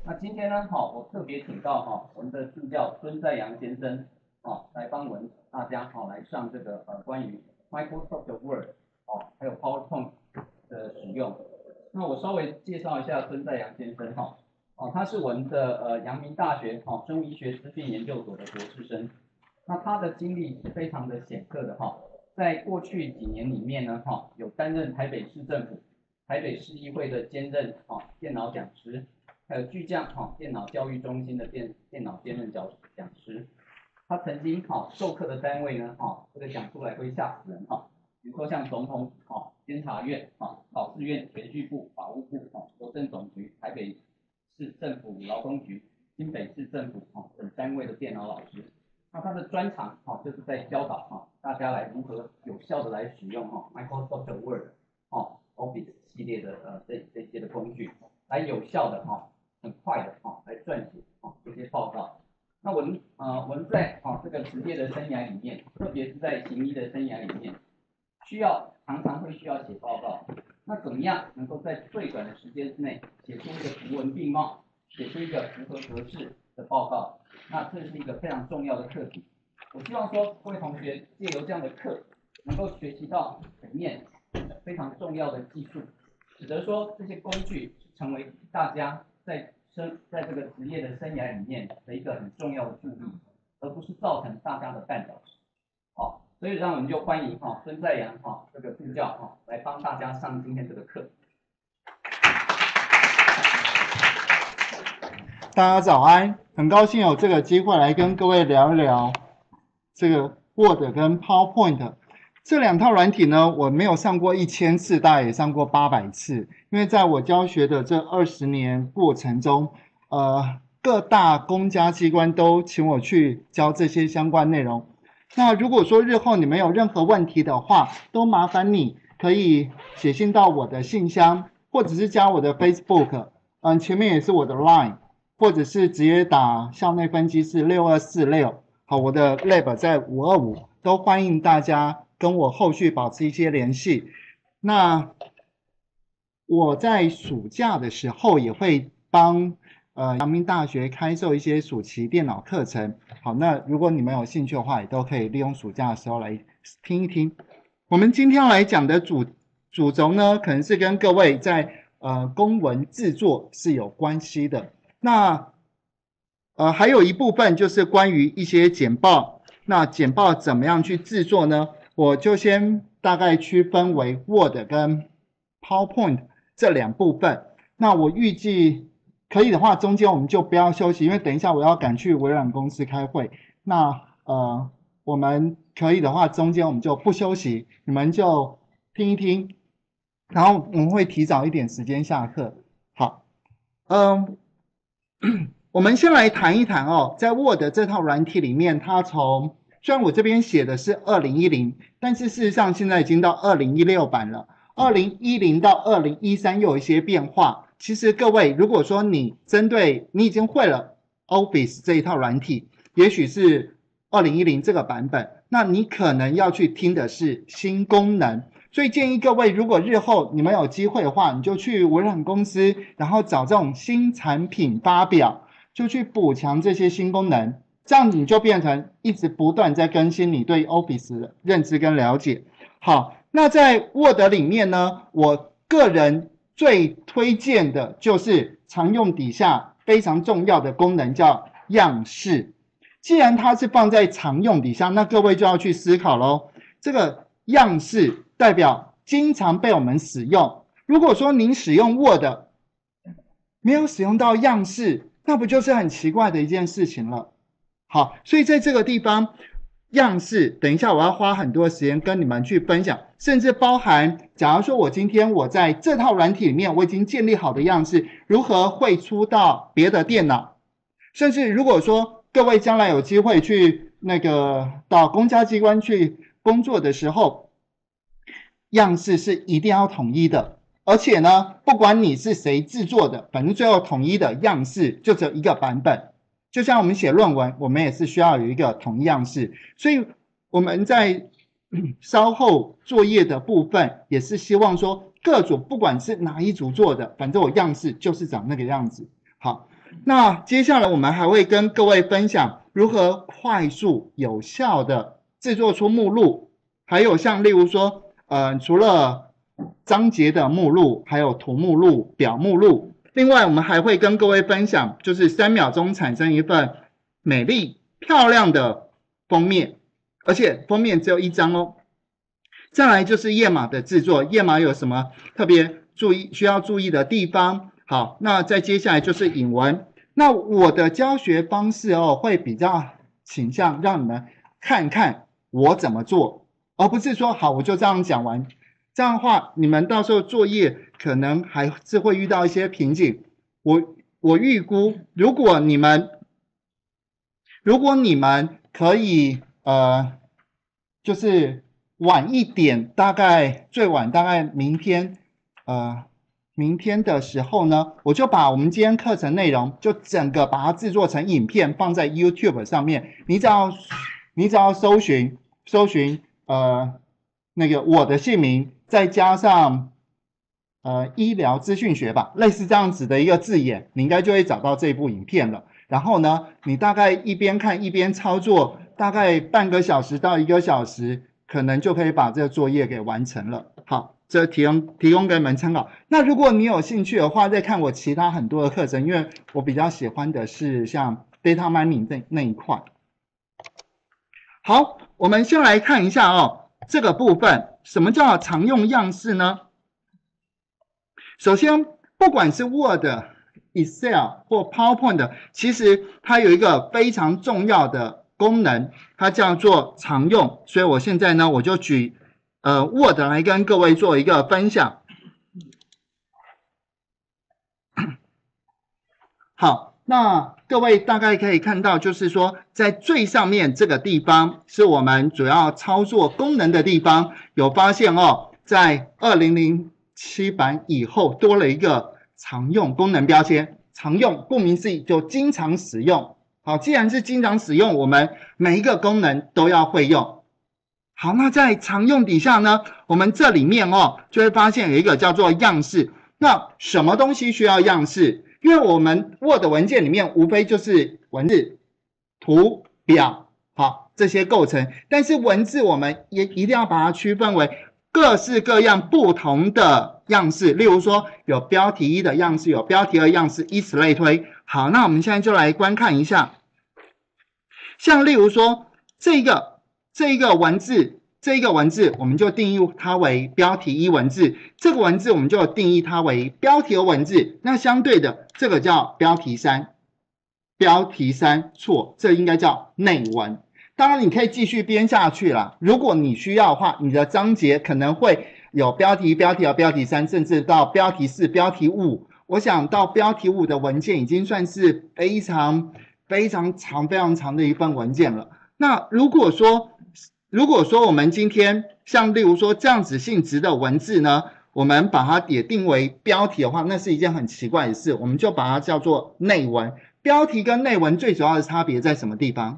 那今天呢，我特别请到我们的助教孙在阳先生来帮我们大家来上这个关于 Microsoft Word 还有 PowerPoint 的使用。那我稍微介绍一下孙在阳先生他是我们的阳明大学生物医学资讯研究所的博士生。那他的经历是非常的显赫的在过去几年里面呢有担任台北市政府、台北市议会的兼任电脑讲师。还有巨匠电脑教育中心的电脑兼任讲师。他曾经授课的单位呢这个讲出来会吓死人比如说像总统监察院考试院、铨叙部、法务部邮政总局、台北市政府劳工局、新北市政府等单位的电脑老师。那他的专长就是在教导大家来如何有效的来使用Microsoft Word Office 系列的这些的工具，来有效的很快的来撰写这些报告。那我们在这个职业的生涯里面，特别是在行医的生涯里面，常常会需要写报告。那怎么样能够在最短的时间之内写出一个图文并茂、写出一个符合格式的报告？那这是一个非常重要的课题。我希望说各位同学借由这样的课，能够学习到里面非常重要的技术，使得说这些工具成为大家在这个职业的生涯里面的一个很重要的助力，而不是造成大家的绊脚石。所以让我们就欢迎孙在阳这个助教来帮大家上今天这个课。 大家早安，很高兴有这个机会来跟各位聊一聊这个 Word 跟 PowerPoint 这两套软体呢。我没有上过1000次，大概也上过800次，因为在我教学的这20年过程中，各大公家机关都请我去教这些相关内容。那如果说日后你们有任何问题的话，都麻烦你可以写信到我的信箱，或者是加我的 Facebook，前面也是我的 Line， 或者是直接打校内分机是6246，好，我的 Lab 在525，都欢迎大家跟我后续保持一些联系。那我在暑假的时候也会帮阳明大学开授一些暑期电脑课程。好，那如果你们有兴趣的话，也都可以利用暑假的时候来听一听。我们今天来讲的主轴呢，可能是跟各位在公文制作是有关系的。那还有一部分就是关于一些简报。那简报怎么样去制作呢？我就先大概区分为 Word 跟 PowerPoint 这两部分。那我预计可以的话，中间我们就不要休息，因为等一下我要赶去微软公司开会。那我们可以的话，中间我们就不休息，你们就听一听，然后我们会提早一点时间下课。好，我们先来谈一谈在 Word 这套软体里面，它虽然我这边写的是2010，但是事实上现在已经到2016版了。2010到2013又有一些变化。其实各位，如果说你已经会了 Office 这一套软体，也许是2010这个版本，那你可能要去听的是新功能。所以建议各位，如果日后你们有机会的话，你就去微软公司，然后找这种新产品发表，就去补强这些新功能，这样你就变成一直不断在更新你对 Office 的认知跟了解。好，那在 Word 里面呢，我个人最推荐的就是常用底下非常重要的功能叫样式。既然它是放在常用底下，那各位就要去思考咯，这个样式代表经常被我们使用。如果说您使用 Word 没有使用到样式，那不就是很奇怪的一件事情了。好，所以在这个地方，样式等一下我要花很多时间跟你们去分享，甚至包含假如说我在这套软体里面我已经建立好的样式，如何汇出到别的电脑，甚至如果说各位将来有机会去到公家机关去工作的时候，样式是一定要统一的。而且呢，不管你是谁制作的，反正最后统一的样式就只有一个版本。就像我们写论文，我们也是需要有一个统一样式。所以我们在稍后作业的部分，也是希望说各组不管是哪一组做的，反正我样式就是长那个样子。好， 那接下来我们还会跟各位分享如何快速有效的制作出目录，还有像例如说，除了章节的目录，还有图目录、表目录。另外，我们还会跟各位分享，就是3秒钟产生一份美丽漂亮的封面，而且封面只有1张哦。再来就是页码的制作，页码有什么特别需要注意的地方？好，那再接下来就是引文。那我的教学方式哦，会比较倾向让你们看看我怎么做，而不是说好我就这样讲完。这样的话，你们到时候作业可能还是会遇到一些瓶颈。我预估，如果你们可以就是晚一点，大概最晚大概明天的时候呢，我就把我们今天课程内容就整个把它制作成影片放在 YouTube 上面。你只要搜寻那个我的姓名，再加上医疗资讯学吧，类似这样子的一个字眼，你应该就会找到这部影片了。然后呢，你大概一边看一边操作，大概半个小时到1个小时，可能就可以把这个作业给完成了。好，这提供给你们参考。那如果你有兴趣的话，再看我其他很多的课程，因为我比较喜欢的是像 data mining 那一块。好，我们先来看一下哦，这个部分什么叫常用样式呢？首先，不管是 Word、Excel 或 PowerPoint， 其实它有一个非常重要的功能，它叫做常用。所以我现在呢，我就举Word 来跟各位做一个分享。好，那各位大概可以看到，就是说在最上面这个地方是我们主要操作功能的地方，有发现哦，在2007版以后多了一个常用功能标签。常用顾名思义就经常使用。好，既然是经常使用，我们每一个功能都要会用。好，那在常用底下呢，我们这里面哦就会发现有一个叫做样式。那什么东西需要样式？因为我们 Word 文件里面无非就是文字、图、表，好，这些构成。但是文字我们也一定要把它区分为各式各样不同的样式，例如说有标题1的样式，有标题2样式，以此类推。好，那我们现在就来观看一下，像例如说这一个文字，我们就定义它为标题1文字，这个文字我们就定义它为标题2文字。那相对的，这个叫标题3，错，这应该叫内文。当然你可以继续编下去啦，如果你需要的话，你的章节可能会有标题1、标题2、标题3，甚至到标题4、标题5。我想到标题5的文件已经算是非常长的一份文件了。那如果说我们今天像例如说这样子性质的文字呢，我们把它也定为标题的话，那是一件很奇怪的事，我们就把它叫做内文。标题跟内文最主要的差别在什么地方？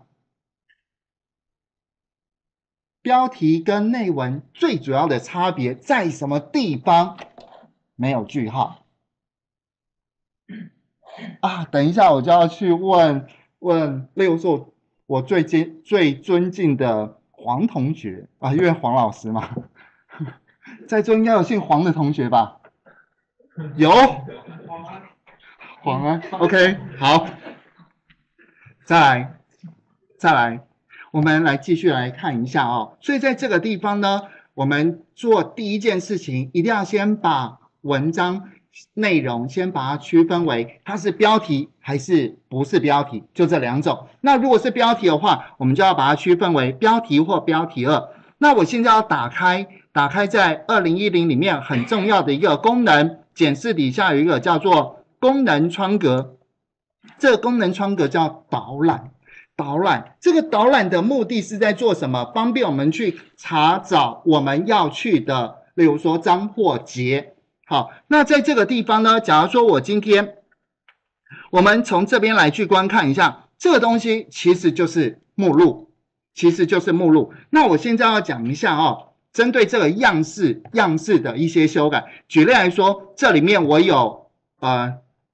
标题跟内文最主要的差别在什么地方？没有句号啊！等一下我就要去问，例如说我最尊敬的黄同学啊，因为黄老师嘛，在座应该有姓黄的同学吧？有，黄啊 ，OK， 好，再来，我们来继续来看一下哦。所以在这个地方呢，我们做第一件事情，一定要先把文章内容先把它区分为它是标题还是不是标题，就这2种。那如果是标题的话，我们就要把它区分为标题或标题2。那我现在要打开在2010里面很重要的一个功能，检视底下有一个叫做功能窗格，这个功能窗格叫导览。这个导览的目的是在做什么？方便我们去查找我们要去的，例如说章或节。好，那在这个地方呢，假如说我们从这边来去观看一下，这个东西其实就是目录，那我现在要讲一下哦，针对这个样式的一些修改。举例来说，这里面我有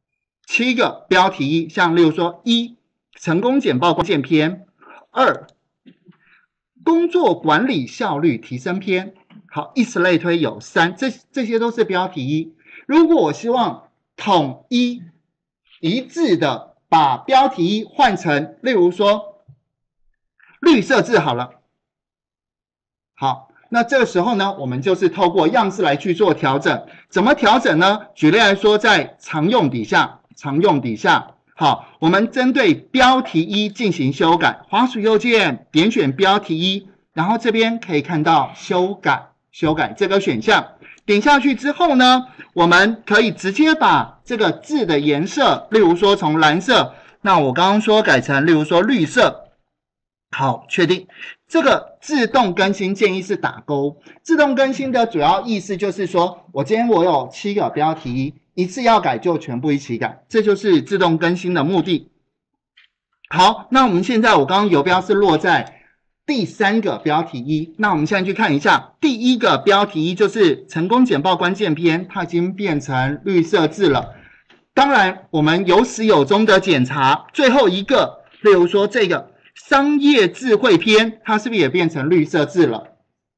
7个标题，像例如说1成功简报关键篇，2工作管理效率提升篇，好，以此类推有3，这些都是标题1。如果我希望统一一致的把标题1换成，例如说绿色字好了，好，那这个时候呢，我们就是透过样式来去做调整。怎么调整呢？举例来说，在常用底下，好，我们针对标题1进行修改，滑鼠右键点选标题1，然后这边可以看到修改这个选项，点下去之后呢，我们可以直接把这个字的颜色，例如说从蓝色，那我刚刚说改成例如说绿色，好，确定。这个自动更新建议是打勾。自动更新的主要意思就是说，我今天我有7个标题，一次要改就全部一起改，这就是自动更新的目的。好，那我们现在我刚刚游标是落在第3个标题1，那我们现在去看一下第1个标题1，就是成功简报关键篇，它已经变成绿色字了。当然，我们有始有终的检查，最后一个，例如说这个商业智慧篇，它是不是也变成绿色字了？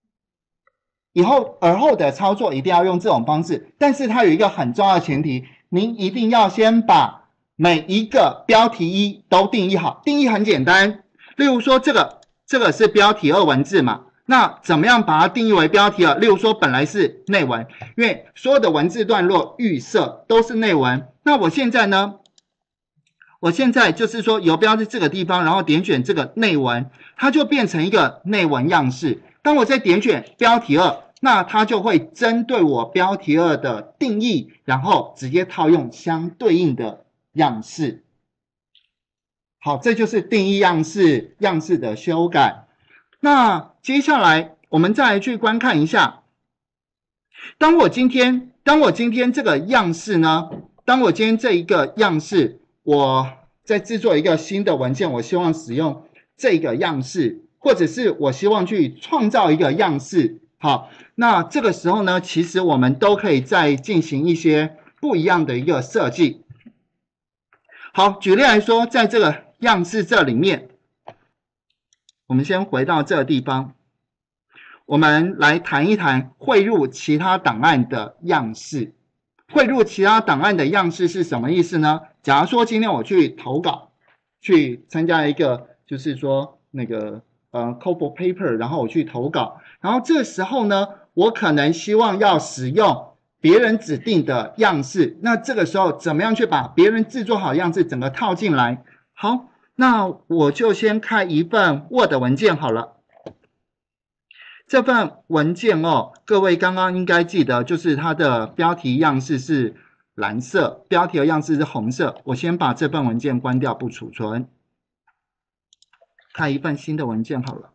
而后的操作一定要用这种方式，但是它有一个很重要的前提，您一定要先把每一个标题1都定义好。定义很简单，例如说这个是标题2文字嘛，那怎么样把它定义为标题2？例如说本来是内文，因为所有的文字段落预设都是内文，那我现在呢？我现在就是说游标是这个地方，然后点选这个内文，它就变成一个内文样式。当我再点选标题2，那它就会针对我标题2的定义，然后直接套用相对应的样式。好，这就是定义样式的修改。那接下来我们再来去观看一下，当我今天这个样式呢，当我今天这一个样式，我在制作一个新的文件，我希望使用这个样式，或者是我希望去创造一个样式。好，那这个时候呢，其实我们都可以再进行一些不一样的一个设计。好，举例来说，在这个样式这里面，我们先回到这个地方，我们来谈一谈汇入其他档案的样式。汇入其他档案的样式是什么意思呢？假如说今天我去投稿，去参加一个就是说那个call for paper， 然后我去投稿，然后这时候呢，我可能希望要使用别人指定的样式，那这个时候怎么样去把别人制作好的样式整个套进来？好，那我就先开一份 Word 文件好了。这份文件各位刚刚应该记得，就是它的标题样式是蓝色，标题的样式是红色。我先把这份文件关掉，不储存，开一份新的文件好了。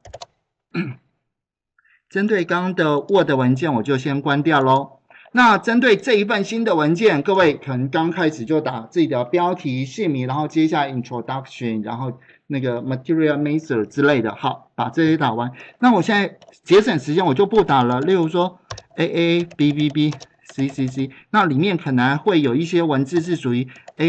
针对刚刚的 Word 文件，我就先关掉咯。那针对这一份新的文件，各位可能刚开始就打自己的标题、姓名，然后接下来 introduction， 然后那个 material master 之类的，好，把这些打完。那我现在节省时间，我就不打了。例如说 AABBBCCC， 那里面可能会有一些文字是属于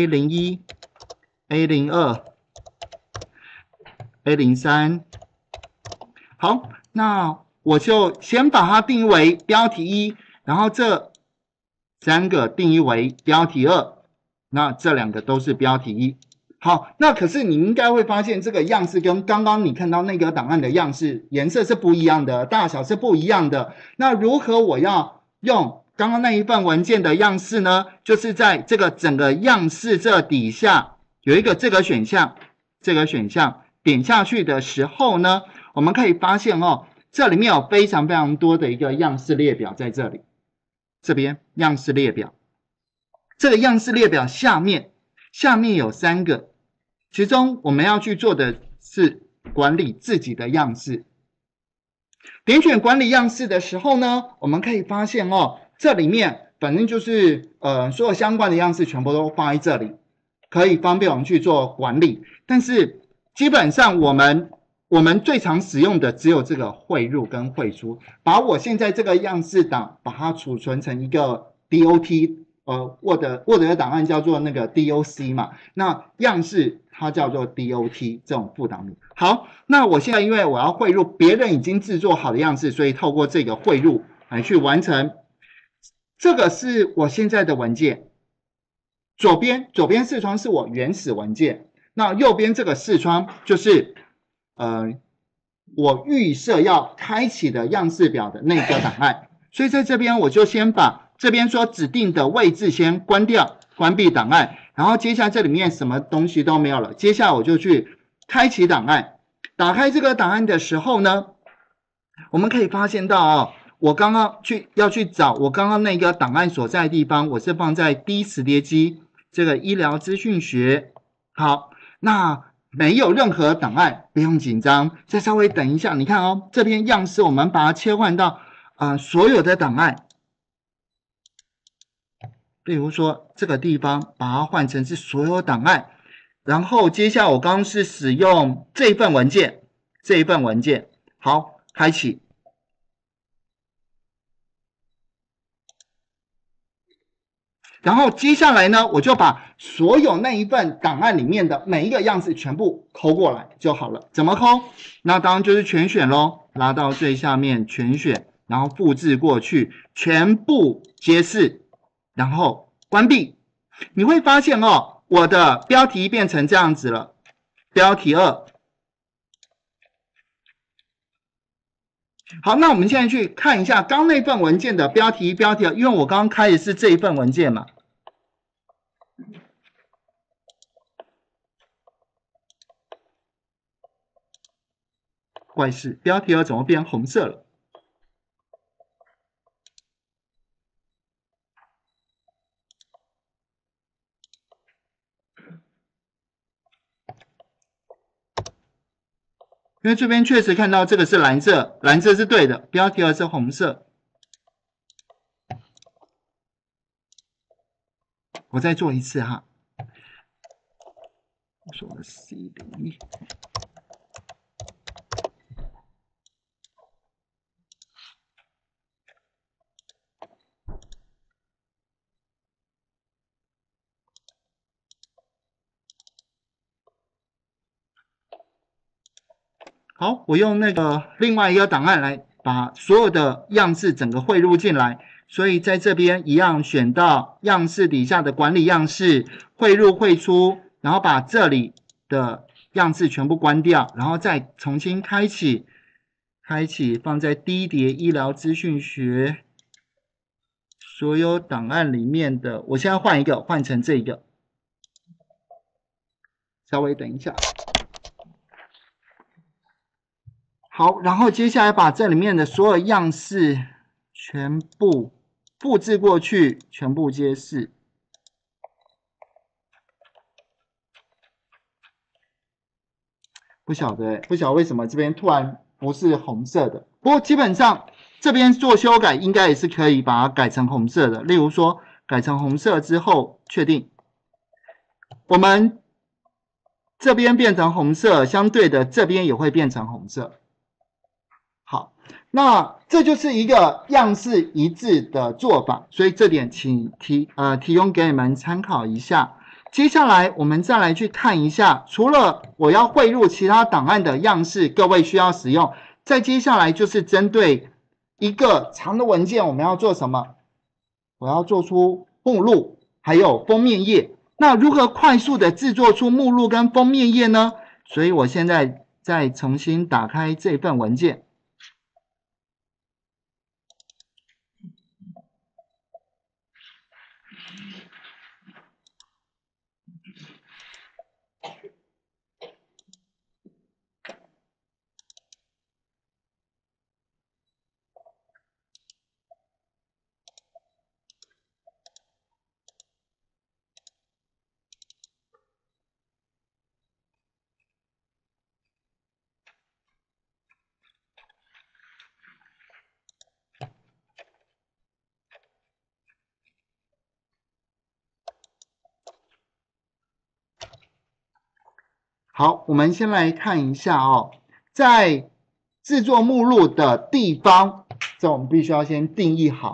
A01、A02、A03。好，那我就先把它定义为标题1，然后这3个定义为标题2，那这2个都是标题1。好，那可是你应该会发现这个样式跟刚刚你看到那个档案的样式颜色是不一样的，大小是不一样的。那如何我要用刚刚那一份文件的样式呢？就是在这个整个样式这底下有一个这个选项，点下去的时候呢，我们可以发现这里面有非常非常多的一个样式列表在这里。这边样式列表，这个样式列表下面有3个，其中我们要去做的是管理自己的样式。点选管理样式的时候呢，我们可以发现这里面反正就是所有相关的样式全部都放在这里，可以方便我们去做管理。但是基本上我们最常使用的只有这个汇入跟汇出，把我现在这个样式档把它储存成一个 DOT Word 的档案叫做那个 DOC 嘛，那样式它叫做 DOT 这种副档名。好，那我现在因为我要汇入别人已经制作好的样式，所以透过这个汇入来去完成。这个是我现在的文件，左边视窗是我原始文件，那右边这个视窗就是我预设要开启的样式表的那个档案，所以在这边我就先把这边说指定的位置先关掉，关闭档案，然后接下来这里面什么东西都没有了，接下来我就去开启档案。打开这个档案的时候呢，我们可以发现到哦，我刚刚要去找我刚刚那个档案所在的地方，我是放在第一磁碟机这个医疗资讯学。好，那没有任何档案，不用紧张，再稍微等一下。你看哦，这边样式我们把它切换到所有的档案，比如说这个地方把它换成是所有档案，然后接下来我刚刚是使用这一份文件，好，开启。然后接下来呢，我就把所有那一份档案里面的每一个样式全部抠过来就好了。怎么抠？那当然就是全选咯，拉到最下面全选，然后复制过去，全部揭示，然后关闭。你会发现哦，我的标题变成这样子了，标题2。好，那我们现在去看一下刚那份文件的标题2，因为我刚刚开的是这一份文件嘛。怪事，标题2怎么变红色了？因为这边确实看到这个是蓝色，蓝色是对的，标题2是红色。我再做一次哈，我说的 C01。好，我用那个另外一个档案来把所有的样式整个汇入进来，所以在这边一样选到样式底下的管理样式，汇入汇出，然后把这里的样式全部关掉，然后再重新开启放在第一叠医疗资讯学所有档案里面的，我现在换一个，换成这个，稍微等一下。好，然后接下来把这里面的所有样式全部复制过去，全部揭示。不晓得为什么这边突然不是红色的，不过基本上这边做修改应该也是可以把它改成红色的。例如说改成红色之后确定，我们这边变成红色，相对的这边也会变成红色。好，那这就是一个样式一致的做法，所以这点请提供给你们参考一下。接下来我们再来去看一下，除了我要汇入其他档案的样式，各位需要使用。再接下来就是针对一个长的文件，我们要做什么？我要做出目录，还有封面页。那如何快速的制作出目录跟封面页呢？所以我现在再重新打开这份文件。好，我们先来看一下哦，在制作目录的地方，这我们必须要先定义好。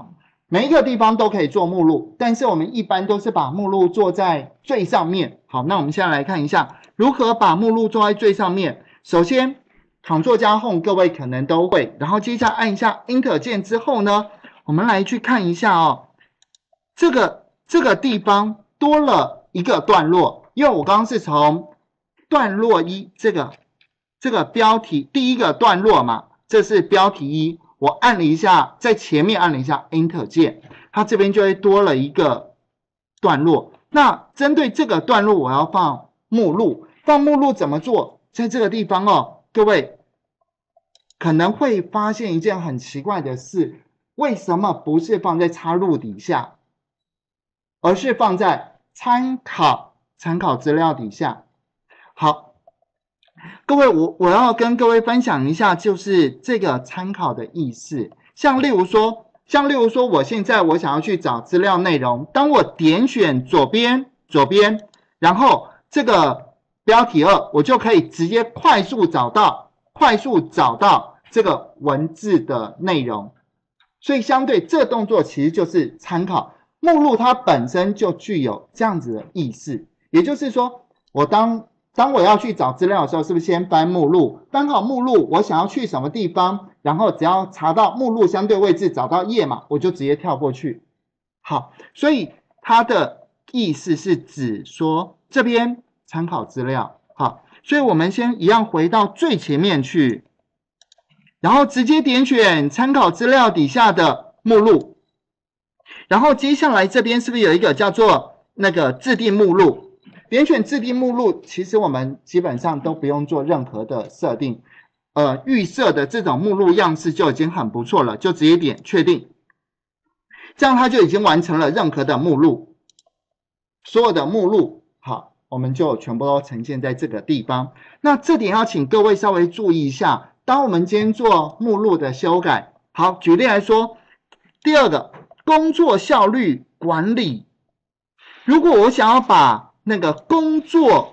每一个地方都可以做目录，但是我们一般都是把目录做在最上面。好，那我们现在来看一下如何把目录做在最上面。首先 Ctrl 加 Home 各位可能都会，然后接下来按一下 Enter 键之后呢，我们来去看一下哦，这个地方多了一个段落，因为我刚刚是从段落一这个标题第一个段落嘛，这是标题一，我按了一下，在前面按了一下 Enter 键，它这边就会多了一个段落。那针对这个段落，我要放目录，放目录怎么做？在这个地方哦，各位可能会发现一件很奇怪的事，为什么不是放在插入底下，而是放在参考资料底下？好，各位，我要跟各位分享一下，就是这个参考的意思。像例如说，我现在我想要去找资料内容，当我点选左边，然后这个标题2，我就可以直接快速找到这个文字的内容。所以相对这动作其实就是参考。目录它本身就具有这样子的意思，也就是说，当我要去找资料的时候，是不是先翻目录？翻好目录，我想要去什么地方，然后只要查到目录相对位置，找到页码，我就直接跳过去。好，所以它的意思是指说这边参考资料。好，所以我们先一样回到最前面去，然后直接点选参考资料底下的目录，然后接下来这边是不是有一个叫做那个制定目录？点选制定目录，其实我们基本上都不用做任何的设定，预设的这种目录样式就已经很不错了，就直接点确定，这样它就已经完成了任何的目录，所有的目录，好，我们就全部都呈现在这个地方。那这点要请各位稍微注意一下，当我们今天做目录的修改，好，举例来说，第二个工作效率管理，如果我想要把那个工作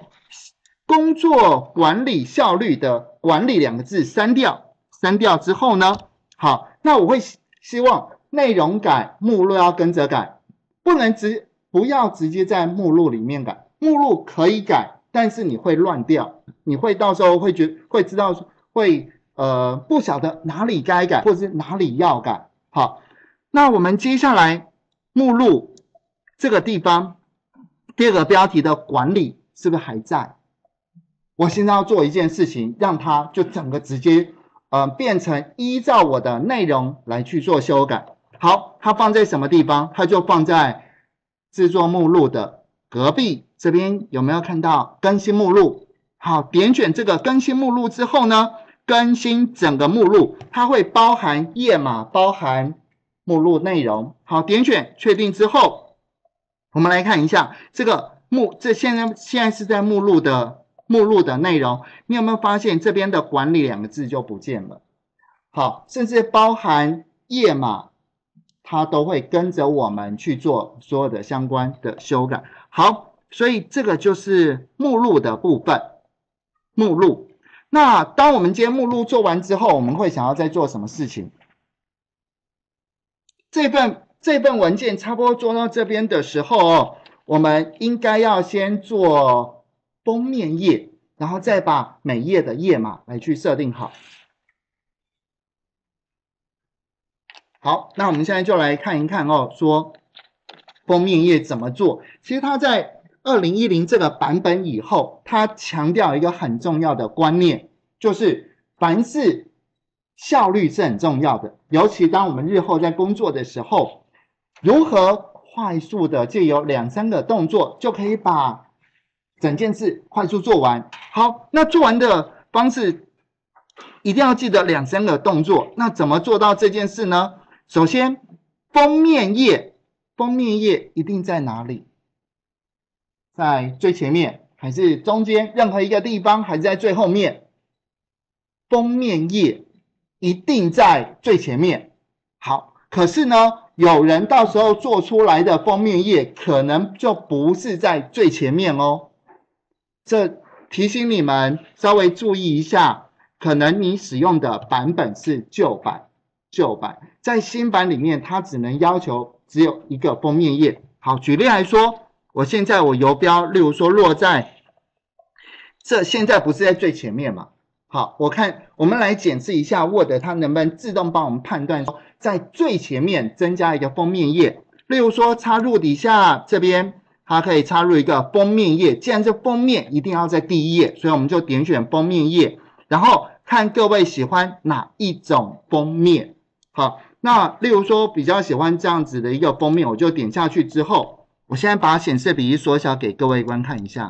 管理效率的管理2个字删掉之后呢，好，那我会希望内容改，目录要跟着改，不要直接在目录里面改，目录可以改，但是你会乱掉，你会到时候会知道不晓得哪里该改，或者是哪里要改。好，那我们接下来目录这个地方。第二个标题的管理是不是还在？我现在要做一件事情，让它就整个直接变成依照我的内容来去做修改。好，它放在什么地方？它就放在制作目录的隔壁，这边有没有看到更新目录？好，点选这个更新目录之后呢，更新整个目录，它会包含页码，包含目录内容。好，点选确定之后。我们来看一下这个现在是在目录的内容，你有没有发现这边的管理2个字就不见了？好，甚至包含页码，它都会跟着我们去做所有的相关的修改。好，所以这个就是目录的部分。目录，那当我们今天目录做完之后，我们会想要再做什么事情？这份文件差不多做到这边的时候哦，我们应该要先做封面页，然后再把每页的页码来去设定好。好，那我们现在就来看一看哦，说封面页怎么做。其实它在2010这个版本以后，它强调一个很重要的观念，就是凡事效率是很重要的，尤其当我们日后在工作的时候。如何快速的借由2、3个动作就可以把整件事快速做完？好，那做完的方式一定要记得2、3个动作。那怎么做到这件事呢？首先，封面页一定在哪里？在最前面，还是中间任何一个地方，还是在最后面？封面页一定在最前面。好，可是呢？有人到时候做出来的封面页可能就不是在最前面哦，这提醒你们稍微注意一下，可能你使用的版本是旧版， 旧版，在新版里面它只能要求只有一个封面页。好，举例来说，我现在我游标，例如说落在这，现在不是在最前面嘛？好，我们来检视一下 Word 它能不能自动帮我们判断说，在最前面增加一个封面页。例如说插入底下这边，它可以插入一个封面页。既然这封面一定要在第一页，所以我们就点选封面页，然后看各位喜欢哪一种封面。好，那例如说比较喜欢这样子的一个封面，我就点下去之后，我现在把显示比例缩小给各位观看一下。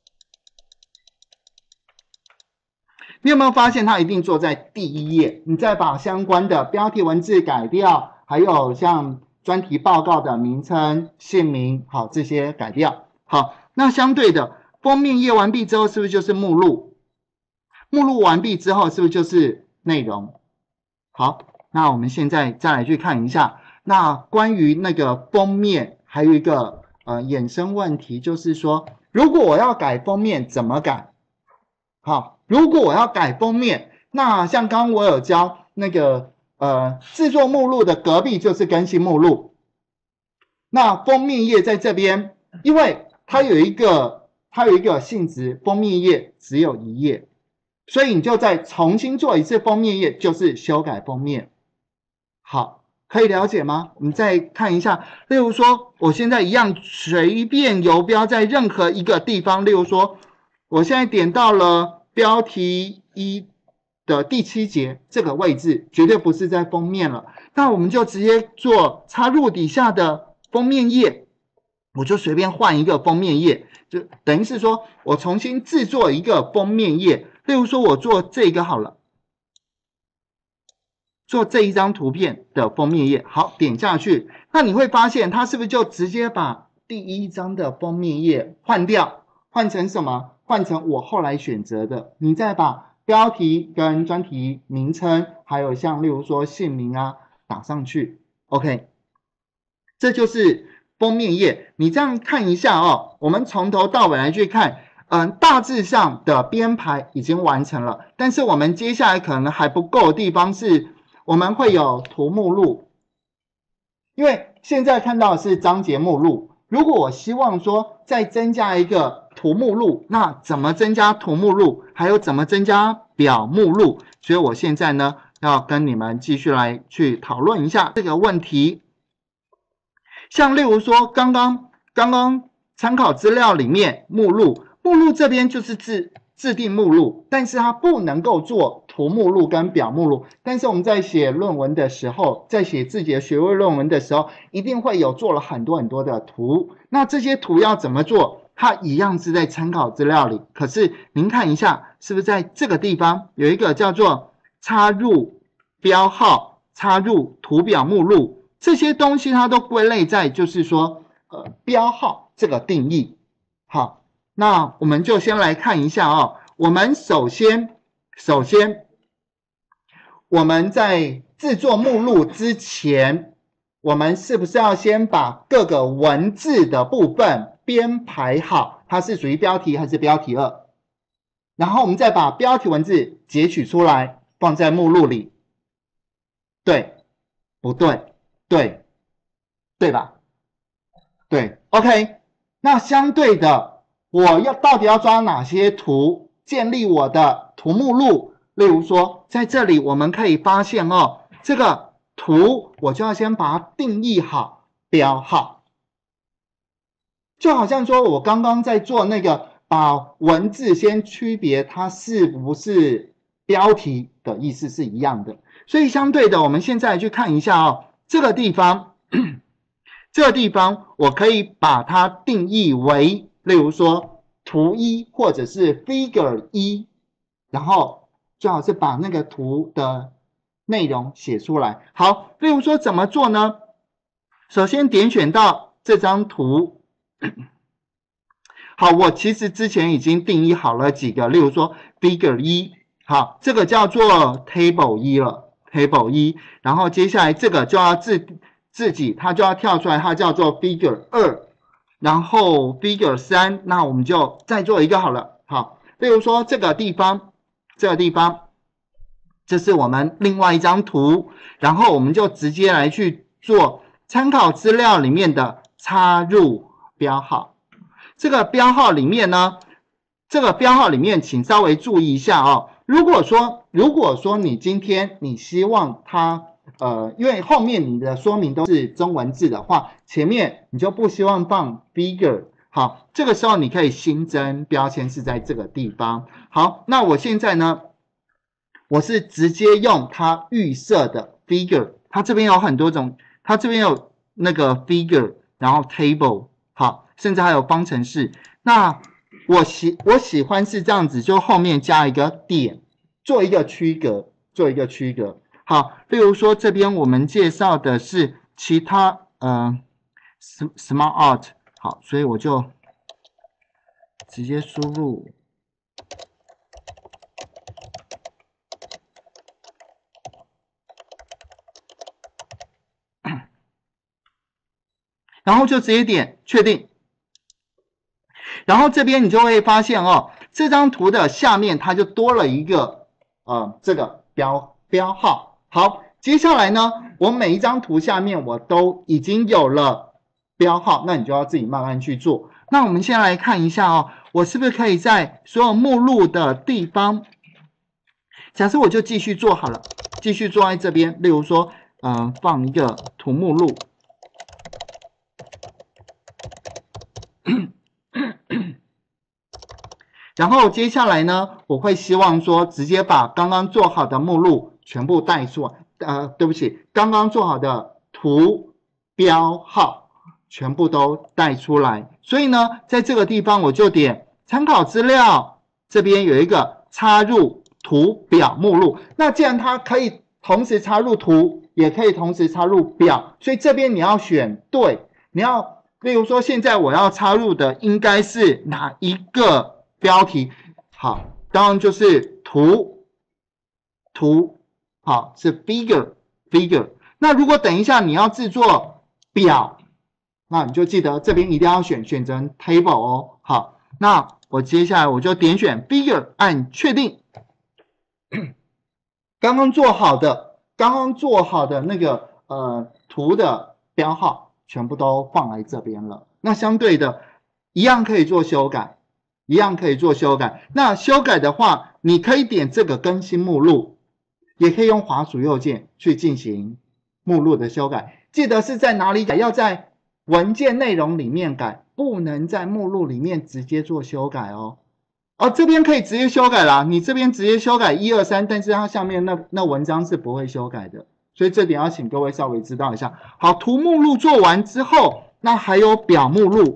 你有没有发现它一定坐在第一页？你再把相关的标题文字改掉，还有像专题报告的名称、姓名，好，这些改掉。好，那相对的，封面页完毕之后，是不是就是目录？目录完毕之后，是不是就是内容？好，那我们现在再来去看一下，那关于那个封面，还有一个衍生问题，就是说，如果我要改封面，怎么改？好，如果我要改封面，那像刚刚我有教那个制作目录的隔壁就是更新目录。那封面页在这边，因为它有一个性质，封面页只有一页，所以你就再重新做一次封面页，就是修改封面。好，可以了解吗？我们再看一下，例如说，我现在一样随便游标在任何一个地方，例如说，我现在点到了标题1的第7节这个位置，绝对不是在封面了。那我们就直接做插入底下的封面页，我就随便换一个封面页，就等于是说我重新制作一个封面页。例如说，我做这个好了，做这一张图片的封面页。好，点下去，那你会发现它是不是就直接把第1张的封面页换掉，换成什么？换成我后来选择的。你再把标题跟专题名称，还有像例如说姓名啊打上去。OK， 这就是封面页。你这样看一下哦，我们从头到尾来去看。大致上的编排已经完成了，但是我们接下来可能还不够的地方是，我们会有图目录，因为现在看到的是章节目录。如果我希望说再增加一个图目录，那怎么增加图目录？还有怎么增加表目录？所以我现在呢，要跟你们继续来去讨论一下这个问题。像例如说，刚刚参考资料里面目录这边就是制定目录，但是它不能够做图目录跟表目录。但是我们在写论文的时候，在写自己的学位论文的时候，一定会有做了很多的图。那这些图要怎么做？它一样是在参考资料里。可是您看一下，是不是在这个地方有一个叫做插入标号、插入图表目录这些东西，它都归类在就是说标号这个定义。好。那我们就先来看一下哦。我们首先，我们在制作目录之前，我们是不是要先把各个文字的部分编排好？它是属于标题还是标题2？然后我们再把标题文字截取出来，放在目录里。对，不对？对吧？对 ，OK。那相对的。我到底要抓哪些图建立我的图目录？例如说，在这里我们可以发现哦，这个图我就要先把它定义好标号，就好像说我刚刚在做那个把文字先区别它是不是标题的意思是一样的。所以相对的，我们现在去看一下哦，这个地方我可以把它定义为。例如说图1或者是 figure 1，然后最好是把那个图的内容写出来。好，例如说怎么做呢？首先点选到这张图。好，我其实之前已经定义好了几个，例如说 figure 1，好，这个叫做 table 1了 ，table 1，然后接下来这个就要自己它就要跳出来，它叫做 figure 2。然后 figure 3，那我们就再做一个好了。好，例如说这个地方， 这是我们另外一张图，然后我们就直接来去做参考资料里面的插入标号。这个标号里面呢，请稍微注意一下哦。如果说你今天你希望它因为后面你的说明都是中文字的话，前面你就不希望放 bigger。好，这个时候你可以新增标签是在这个地方。好，那我现在呢，我是直接用它预设的 figure， 它这边有很多种，它这边有那个 figure， 然后 table， 好，甚至还有方程式。那我喜欢是这样子，就后面加一个点，做一个区隔。好，例如说这边我们介绍的是其他smart art， 好，所以我就直接输入。然后就直接点确定，然后这边你就会发现哦，这张图的下面它就多了一个这个标号。好，接下来呢，我每一张图下面我都已经有了标号，那你就要自己慢慢去做。那我们先来看一下哦，我是不是可以在所有目录的地方，假设我就继续做好了，继续做在这边，例如说放一个图目录。然后接下来呢，我会希望说直接把刚刚做好的目录全部带出对不起，刚刚做好的图标号全部都带出来。所以呢，在这个地方我就点参考资料，这边有一个插入图表目录。那既然它可以同时插入图，也可以同时插入表，所以这边你要选对，你要例如说现在我要插入的应该是哪一个标题？好，当然就是图，好，是 figure。那如果等一下你要制作表，那你就记得这边一定要选成 table 哦。好，那我接下来我就点选 figure， 按确定。刚刚做好的那个图的标号全部都放来这边了。那相对的，一样可以做修改。那修改的话，你可以点这个更新目录，也可以用滑鼠右键去进行目录的修改。记得是在哪里改？要在文件内容里面改，不能在目录里面直接做修改哦。这边可以直接修改啦，你这边直接修改1、2、3，但是它下面那文章是不会修改的，所以这点要请各位稍微知道一下。好，图目录做完之后，那还有表目录。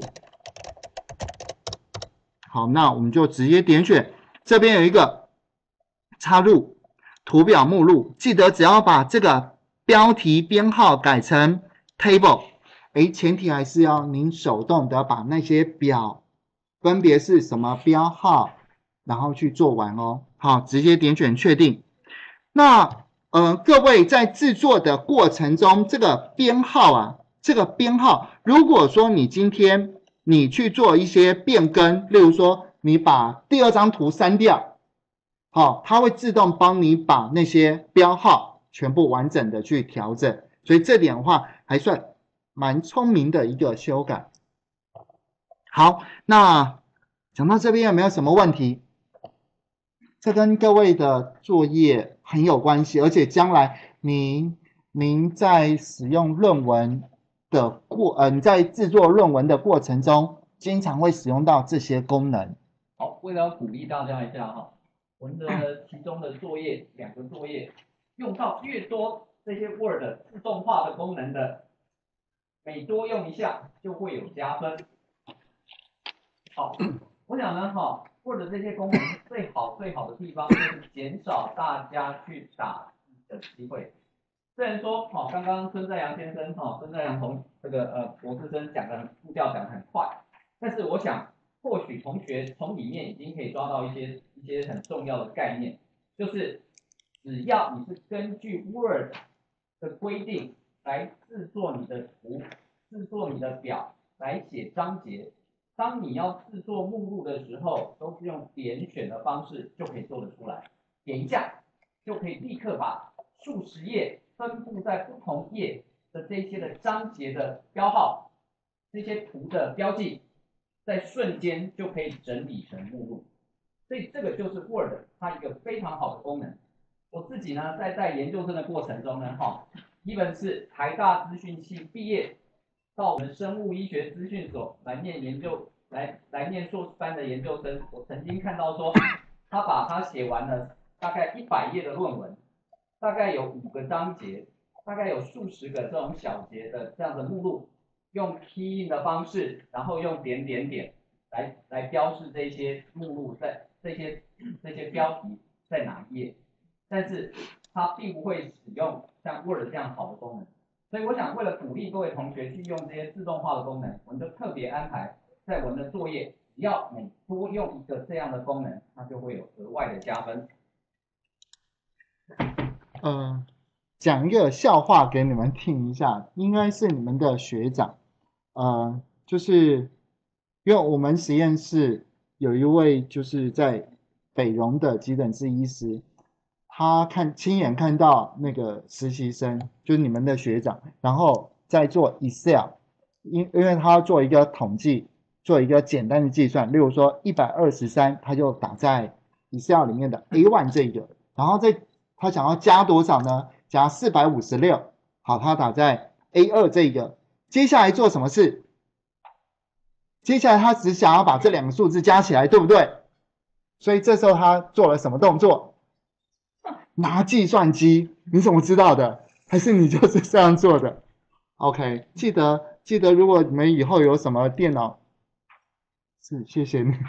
好，那我们就直接点选，这边有一个插入图表目录，记得只要把这个标题编号改成 table， 前提还是要您手动的把那些表分别是什么标号，然后去做完哦。好，直接点选确定。那各位在制作的过程中，这个编号，如果说你今天你去做一些变更，例如说你把第2张图删掉，好，它会自动帮你把那些标号全部完整的去调整，所以这点的话还算蛮聪明的一个修改。好，那讲到这边有没有什么问题？这跟各位的作业很有关系，而且将来您在使用论文的你在制作论文的过程中，经常会使用到这些功能。 好，为了鼓励大家一下哈，我们的其中的作业2个作业用到越多这些 Word 自动化的功能的，每多用一下就会有加分。好，我想呢Word 这些功能最好的地方就是减少大家去打字的机会。虽然说刚刚孙在阳先生孙在阳这个博士生步调讲得很快，但是我想或许同学从里面已经可以抓到一些很重要的概念，就是只要你是根据 Word 的规定来制作你的图、制作你的表、来写章节。当你要制作目录的时候，都是用点选的方式就可以做得出来，点一下就可以立刻把数十页分布在不同页的这些的章节的标号，这些图的标记，在瞬间就可以整理成目录。所以这个就是 Word 它一个非常好的功能。我自己呢，在研究生的过程中呢，even 是台大资讯系毕业，到我们生物医学资讯所来念硕士班的研究生，我曾经看到说，他把他写完了大概100页的论文，大概有5个章节，大概有数十个这种小节的这样的目录，用 key in 的方式，然后用点点点来标示这些目录在这些标题在哪一页，但是它并不会使用像 Word 这样好的功能。所以我想为了鼓励各位同学去用这些自动化的功能，我们就特别安排在我们的作业，只要每多用一个这样的功能，它就会有额外的加分。 讲一个笑话给你们听一下，应该是你们的学长，就是因为我们实验室有一位就是在北荣的急诊室医师，他亲眼看到那个实习生，就是你们的学长，然后在做 Excel， 因为他要做一个统计，做一个简单的计算，例如说123，他就打在 Excel 里面的 A1 这个，然后他想要加多少呢？加456，好，他打在 A2 这个，接下来做什么事？接下来他只想要把这2个数字加起来，对不对？所以这时候他做了什么动作？拿计算机。你怎么知道的？还是你就是这样做的 ？OK， 记得，如果你们以后有什么电脑，谢谢你。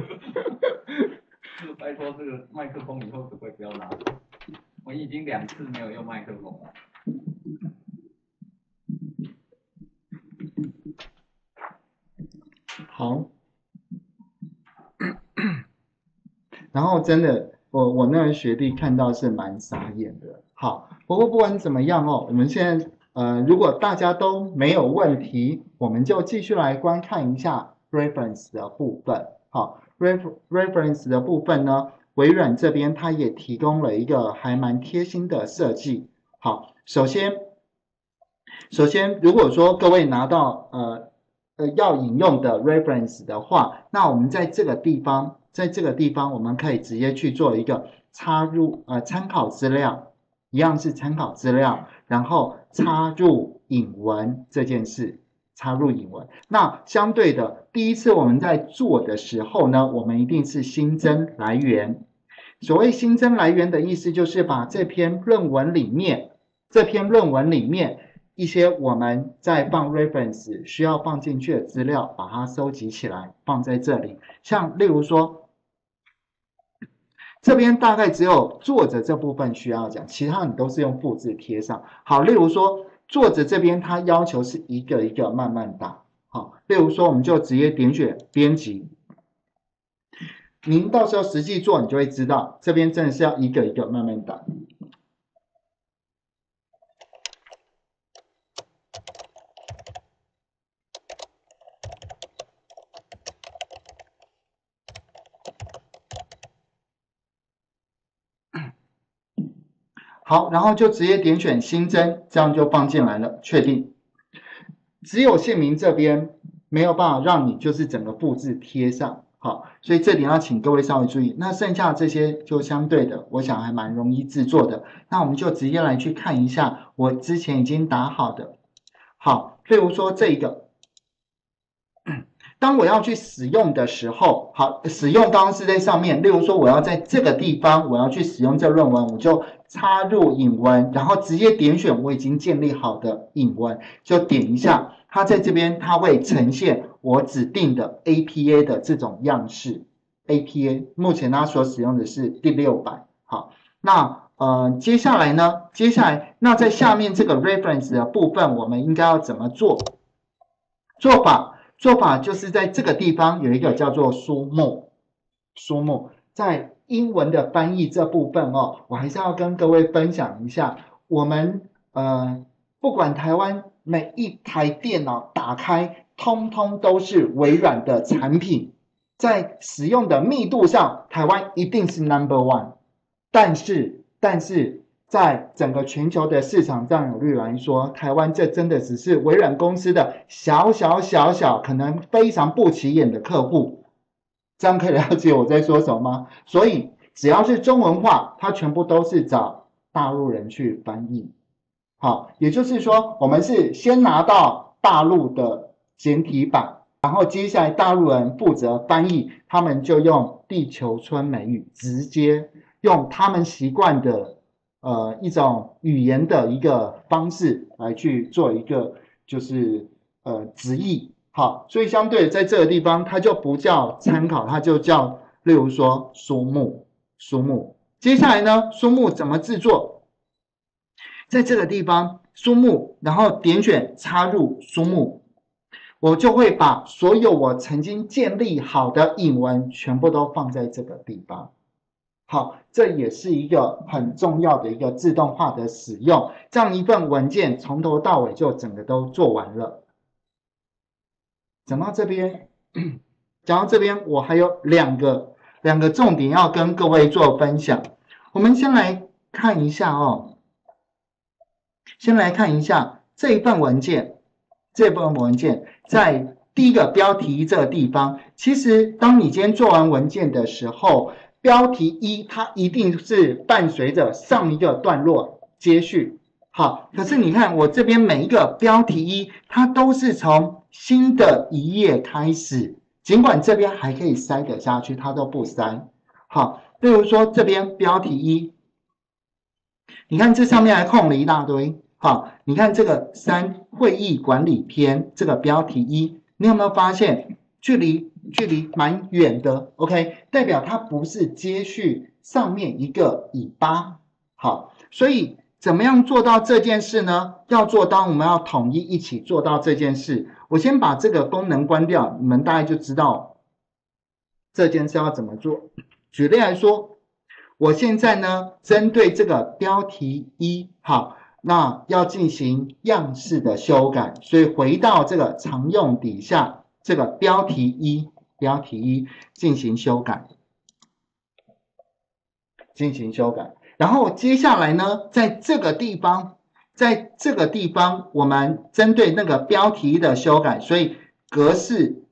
拜托，这个麦克风以后可不可以不要拿走？我已经2次没有用麦克风了。 好，然后真的，我那位学弟看到是蛮傻眼的。好，不过不管怎么样我们现在如果大家都没有问题，我们就继续来观看一下 reference 的部分。好 ，reference 的部分呢，微软这边它也提供了一个还蛮贴心的设计。好，首先，如果说各位拿到要引用的 reference 的话，那我们在这个地方，我们可以直接去做一个插入参考资料，一样是参考资料，然后插入引文这件事，插入引文。那相对的，第一次我们在做的时候呢，我们一定是新增来源。所谓新增来源的意思，就是把这篇论文里面一些我们在放 reference 需要放进去的资料，把它收集起来放在这里。像例如说，这边大概只有作者这部分需要讲，其他你都是用复制贴上。好，例如说作者这边他要求是一个一个慢慢打。好，例如说我们就直接点选编辑。您到时候实际做，你就会知道，这边真的是要一个一个慢慢打。好，然后就直接点选新增，这样就放进来了，确定。只有姓名这边没有办法让你就是整个复制贴上。好，所以这点要请各位稍微注意。那剩下这些就相对的，我想还蛮容易制作的。那我们就直接来去看一下我之前已经打好的。好，例如说这个，当我要去使用的时候，好，使用方式在上面。例如说我要在这个地方我要去使用这论文，我就插入引文，然后直接点选我已经建立好的引文，就点一下。它在这边，它会呈现我指定的 APA 的这种样式。APA 目前它所使用的是第6版。好，那接下来那在下面这个 reference 的部分，我们应该要怎么做？做法就是在这个地方有一个叫做书目，在英文的翻译这部分我还是要跟各位分享一下，我们不管台湾每一台电脑打开，通通都是微软的产品，在使用的密度上，台湾一定是 No.1。但是但是在整个全球的市场占有率来说，台湾这真的只是微软公司的小，可能非常不起眼的客户。这样可以了解我在说什么吗？所以只要是中文化，它全部都是找大陆人去翻译。好，也就是说，我们是先拿到大陆的简体版，然后接下来大陆人负责翻译，他们就用地球村美语，直接用他们习惯的一种语言的一个方式来去做一个就是直译。好，所以相对在这个地方，它就不叫参考，它就叫例如说书目。接下来呢，书目怎么制作？在这个地方书目，然后点选插入书目，我就会把所有我曾经建立好的引文全部都放在这个地方。好，这也是一个很重要的一个自动化的使用，这样一份文件从头到尾就整个都做完了。讲到这边，我还有两个重点要跟各位做分享。我们先来看一下这一份文件，在第一个标题这个地方，其实当你今天做完文件的时候，标题一它一定是伴随着上一个段落接续。好，可是你看我这边每一个标题一，它都是从新的一页开始，尽管这边还可以塞得下去，它都不塞。好，例如说这边标题一，你看这上面还空了一大堆。好，你看这个会议管理篇这个标题一，你有没有发现距离蛮远的 ？OK， 代表它不是接续上面一个尾巴。好，所以怎么样做到这件事呢？要做到，我们要统一起做到这件事。我先把这个功能关掉，你们大概就知道这件事要怎么做。举例来说，我现在呢，针对这个标题一，好，那要进行样式的修改，所以回到这个常用底下，这个标题一进行修改。然后接下来呢，在这个地方，我们针对那个标题的修改，所以格式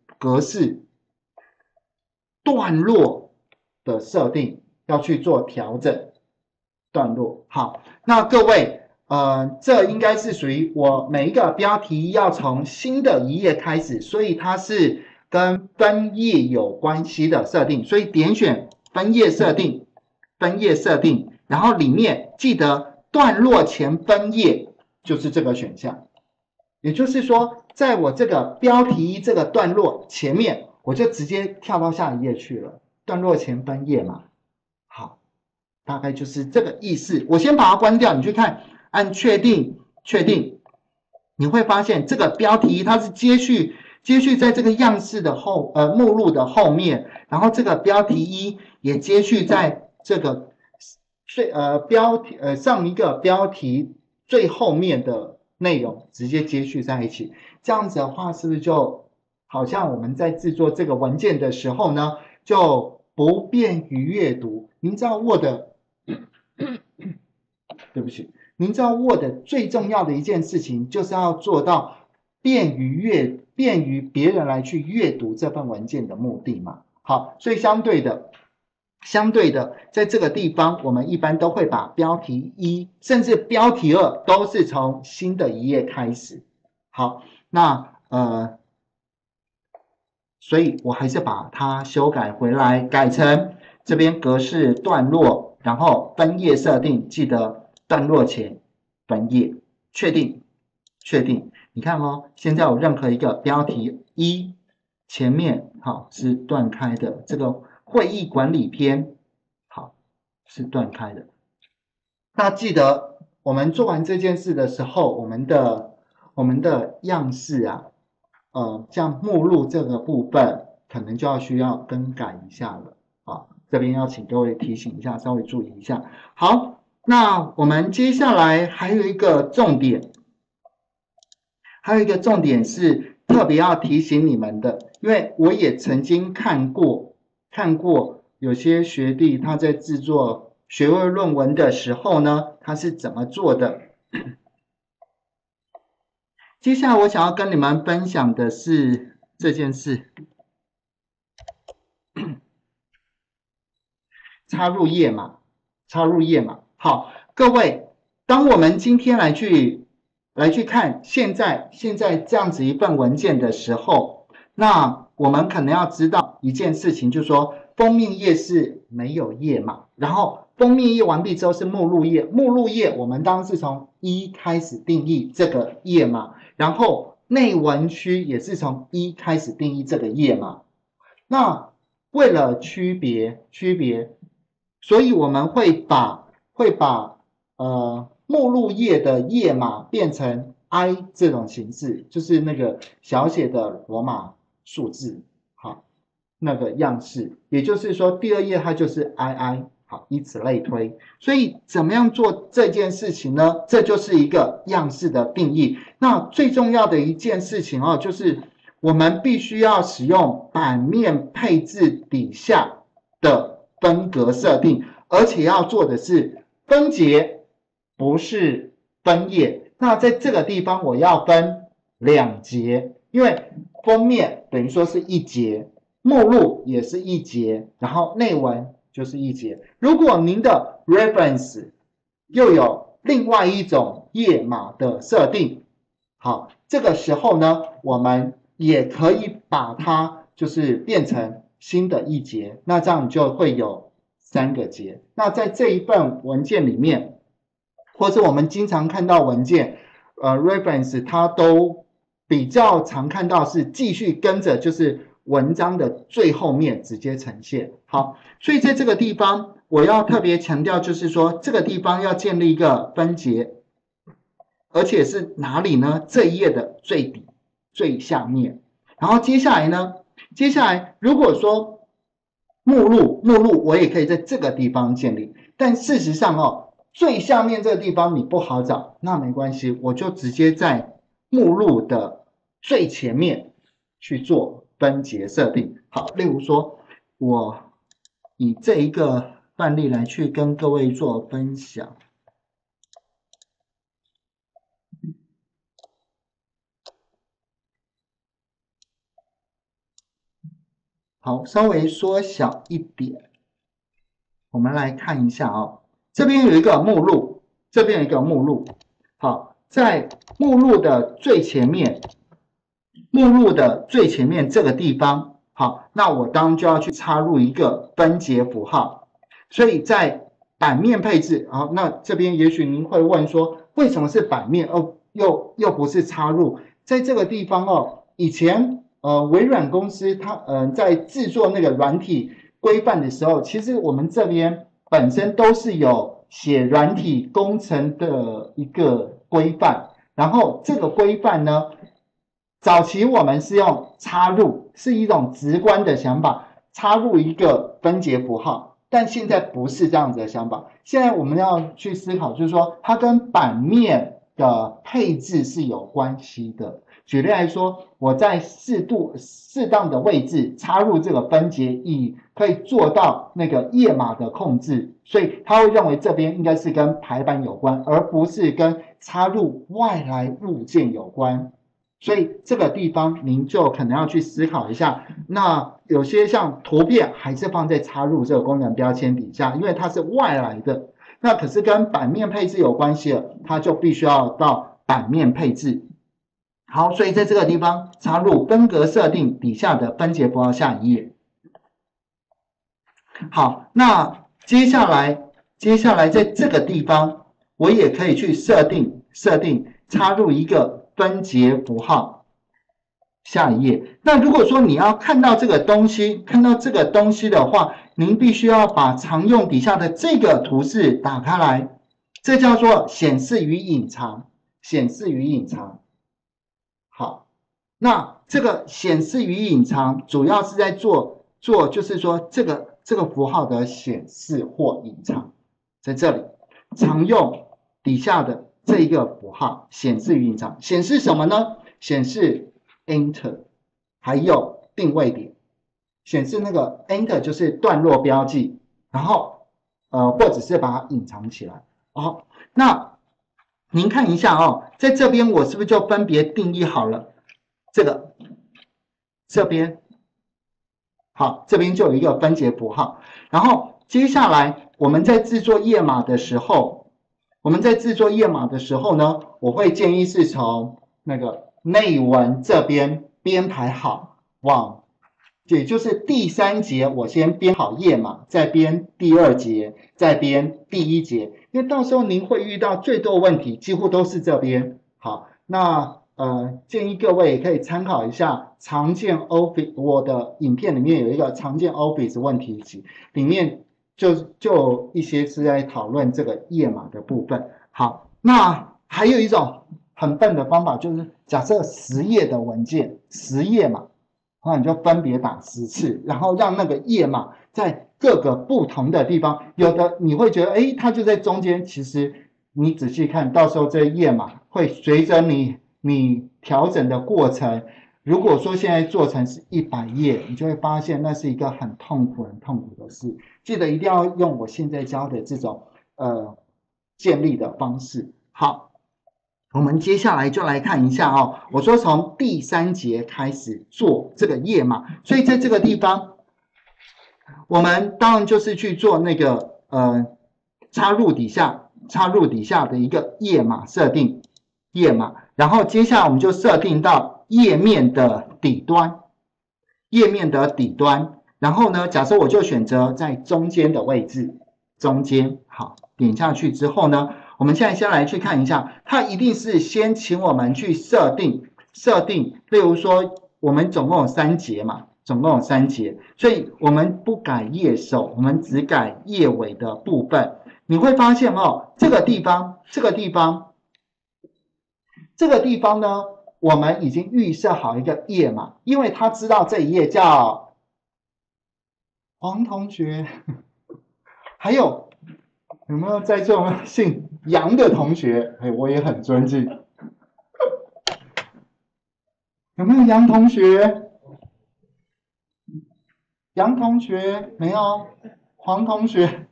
段落的设定要去做调整。段落好，那各位，这应该是属于我每一个标题要从新的一页开始，所以它是跟分页有关系的设定，所以点选分页设定，然后里面记得段落前分页就是这个选项，也就是说，在我这个标题这个段落前面，我就直接跳到下一页去了，段落前分页嘛。好，大概就是这个意思。我先把它关掉，你去看，按确定，你会发现这个标题它是接续在这个样式的目录的后面，然后这个标题一也接续在这个上一个标题最后面的内容直接接续在一起。这样子的话，是不是就好像我们在制作这个文件的时候呢，就不便于阅读？您知道 Word 对不起，您知道 Word 最重要的一件事情就是要做到便于别人来去阅读这份文件的目的嘛。好，所以相对的，在这个地方，我们一般都会把标题一甚至标题二都是从新的一页开始。好，那所以我还是把它修改回来，改成这边格式段落，然后分页设定，记得段落前分页，确定。你看现在有任何一个标题一前面好是断开的，这个会议管理篇好是断开的。那记得我们做完这件事的时候，我们的样式啊，像目录这个部分可能就需要更改一下了啊，这边要请各位提醒一下，稍微注意一下。好，那我们接下来还有一个重点是特别要提醒你们的，因为我也曾经看过有些学弟他在制作学位论文的时候呢，它是怎么做的？接下来我想要跟你们分享的是这件事，插入页码，插入页码。好，各位，当我们今天来去看现在这样子一份文件的时候，那我们可能要知道一件事情，就是说封面页是没有页码，然后封面页完毕之后是目录页，目录页我们当然是从1开始定义这个页码，然后内文区也是从1开始定义这个页码。那为了区别，所以我们会把目录页的页码变成 I 这种形式，就是那个小写的罗马数字，好，那个样式，也就是说第2页它就是 II， 好，以此类推。所以怎么样做这件事情呢？这就是一个样式的定义。那最重要的一件事情哦，就是我们必须要使用版面配置底下的分隔设定，而且要做的是分节，不是分页。那在这个地方我要分2节，因为封面等于说是1节，目录也是1节，然后内文就是1节。如果您的 reference 又有另外一种页码的设定，好，这个时候呢，我们也可以把它就是变成新的1节，那这样就会有3个节。那在这一份文件里面，或是我们经常看到文件reference 它都比较常看到是继续跟着就是文章的最后面直接呈现。好，所以在这个地方我要特别强调，就是说这个地方要建立一个分节，而且是哪里呢？这一页的最底最下面。然后接下来如果说目录我也可以在这个地方建立，但事实上哦，最下面这个地方你不好找，那没关系，我就直接在目录的最前面去做分节设定。好，例如说我以这一个范例来去跟各位做分享。好，稍微缩小一点，我们来看一下哦。这边有一个目录，这边有一个目录。好，在目录的最前面，这个地方，好，那我当然就要去插入一个分节符号。所以在版面配置，好，那这边也许您会问说，为什么是版面，又不是插入？在这个地方哦，以前微软公司它在制作那个软体规范的时候，其实我们这边本身都是有写软体工程的一个规范，然后这个规范呢，早期我们是用插入，是一种直观的想法，插入一个分节符号，但现在不是这样子的想法，现在我们要去思考，就是说它跟版面的配置是有关系的。举例来说，我在适当的位置插入这个分节，可以做到那个页码的控制，所以他会认为这边应该是跟排版有关，而不是跟插入外来物件有关。所以这个地方您就可能要去思考一下，那有些像图片还是放在插入这个功能标签底下，因为它是外来的，那可是跟版面配置有关系了，它就必须要到版面配置。好，所以在这个地方插入分隔设定底下的分节符号下一页。好，那接下来在这个地方，我也可以去设定插入一个分节符号下一页。那如果说你要看到这个东西的话，您必须要把常用底下的这个图示打开来，这叫做显示与隐藏。好，那这个显示与隐藏主要是在做就是说这个符号的显示或隐藏，在这里常用底下的这一个符号显示与隐藏，显示什么呢？显示 Enter， 还有定位点，显示那个 Enter 就是段落标记，然后或者是把它隐藏起来。好，那您看一下哦，在这边我是不是就分别定义好了这边，好，这边就有一个分节符号，然后接下来我们在制作页码的时候，呢，我会建议是从那个内文这边编排好，也就是第3节我先编好页码，再编第2节，再编第1节，因为到时候您会遇到最多问题，几乎都是这边。好，那建议各位也可以参考一下常见 Office， 我的影片里面有一个常见 Office 问题集，里面就一些是在讨论这个页码的部分。好，那还有一种很笨的方法，就是假设10页的文件，10页嘛，那你就分别打10次，然后让那个页码在各个不同的地方，有的你会觉得它就在中间，其实你仔细看，到时候这页码会随着你调整的过程，如果说现在做成是100页，你就会发现那是一个很痛苦的事。记得一定要用我现在教的这种建立的方式。好，我们接下来就来看一下哦，我说从第3节开始做这个页码，所以在这个地方，我们当然就是去做那个插入底下的一个页码设定页码，然后接下来我们就设定到页面的底端，然后呢，假设我就选择在中间的位置，好，点下去之后呢，我们现在先来去看一下，它一定是先请我们去设定，例如说我们总共有3节嘛，所以我们不改页首，我们只改页尾的部分。你会发现哦，这个地方呢，我们已经预设好一个页码，因为他知道这一页叫黄同学，还有没有在座姓杨的同学？我也很尊敬。有没有杨同学？杨同学没有，黄同学，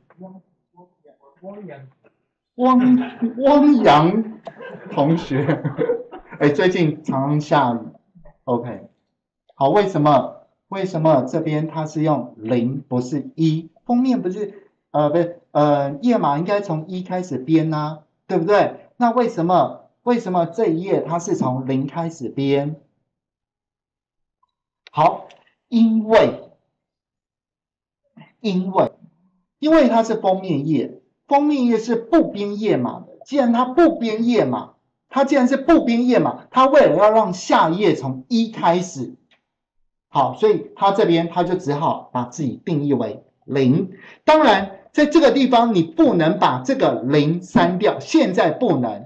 汪洋同学，最近常常下雨。OK， 好，为什么这边它是用0不是1？封面不是页码应该从1开始编啊，对不对？那为什么这一页它是从0开始编？好，因为它是封面页，封面页是不编页码的。既然它不编页码，它为了要让下一页从1开始，好，所以它这边它就只好把自己定义为0。当然，在这个地方你不能把这个0删掉，现在不能，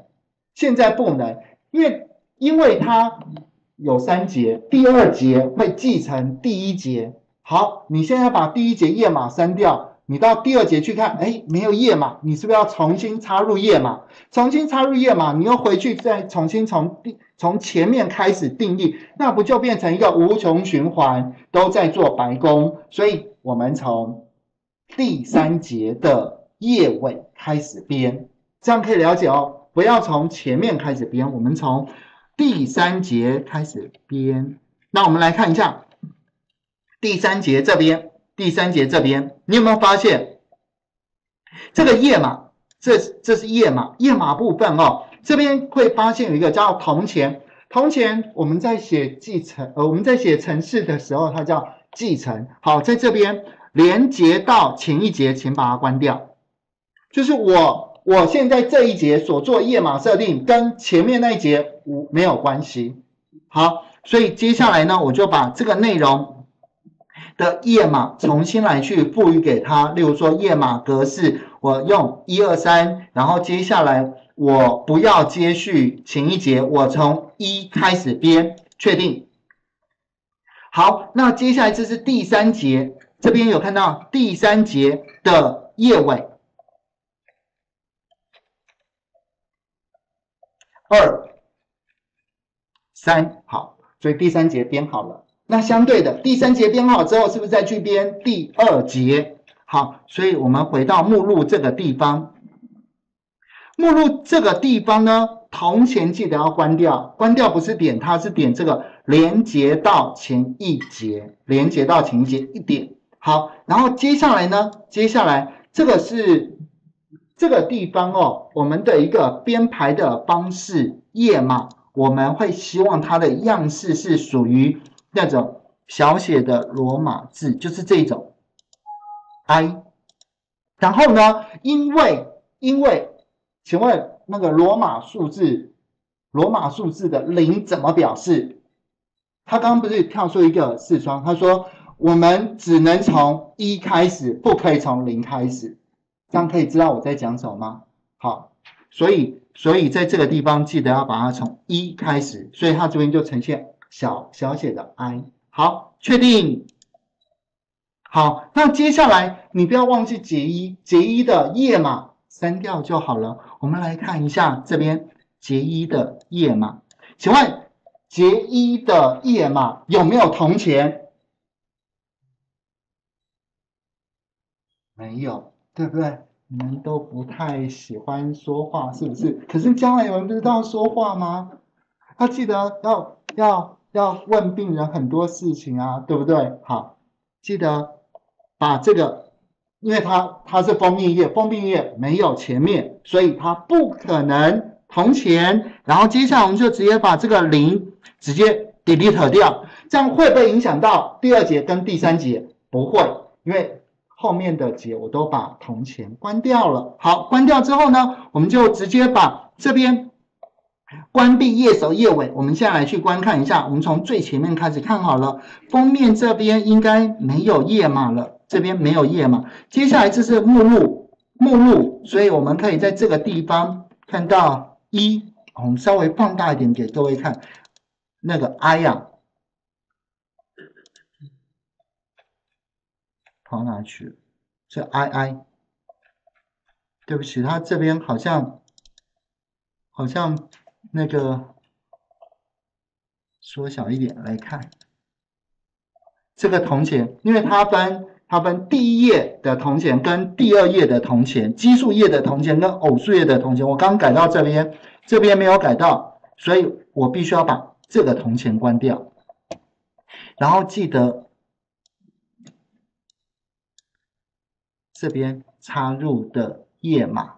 因为它有3节，第2节会继承第1节。好，你现在把第1节页码删掉，你到第2节去看，没有页码，你是不是要重新插入页码？你又回去再重新从前面开始定义，那不就变成一个无穷循环，都在做白工？所以我们从第3节的页尾开始编，这样可以了解哦。不要从前面开始编，我们从第3节开始编。那我们来看一下第3节这边，你有没有发现这个页码？这是页码部分哦。这边会发现有一个叫铜钱，我们在写程式的时候，它叫继承。好，在这边连接到前一节，请把它关掉。就是我现在这一节所做页码设定跟前面那一节没有关系。好，所以接下来呢，我就把这个内容的页码重新来去赋予给它，例如说页码格式，我用123，然后接下来我不要接续前一节，我从1开始编，确定。好，那接下来这是第3节，这边有看到第3节的页尾，2、3，好，所以第3节编好了。那相对的，第3节编好之后，是不是再去编第2节？ 好，所以我们回到目录这个地方，目录这个地方呢，铜钱记得要关掉，关掉不是点它，是点这个连接到前一节，连接到前一节一点。好，然后接下来呢，接下来这个是这个地方哦，我们的一个编排的方式页码，我们会希望它的样式是属于那种小写的罗马字，就是这种 I。然后呢，因为请问那个罗马数字的零怎么表示？他刚刚不是跳出一个视窗，他说我们只能从1开始，不可以从0开始。这样可以知道我在讲什么吗？好，所以在这个地方记得要把它从1开始，所以它这边就呈现小写的 I。好，确定。好，那接下来你不要忘记结一的页码删掉就好了。我们来看一下这边结一的页码，请问结一的页码有没有铜钱？没有，对不对？你们都不太喜欢说话，是不是？可是将来有人不知道说话吗？要记得要问病人很多事情啊，对不对？好，记得把这个，因为它是封面页，封面页没有前面，所以它不可能铜钱。然后接下来我们就直接把这个0直接 delete 掉，这样会不会影响到第2节跟第3节？不会，因为后面的节我都把铜钱关掉了。好，关掉之后呢，我们就直接把这边关闭页首页尾。我们现在来去观看一下，我们从最前面开始看好了，封面这边应该没有页码了，这边没有页码。接下来这是目录，所以我们可以在这个地方看到1，我们稍微放大一点给各位看，那个 I 啊，跑哪去了？是 I， 对不起，它这边好像那个缩小一点来看，这个铜钱，因为它分第1页的铜钱跟第2页的铜钱，奇数页的铜钱跟偶数页的铜钱，我刚改到这边没有改到，所以我必须要把这个铜钱关掉，然后记得这边插入的页码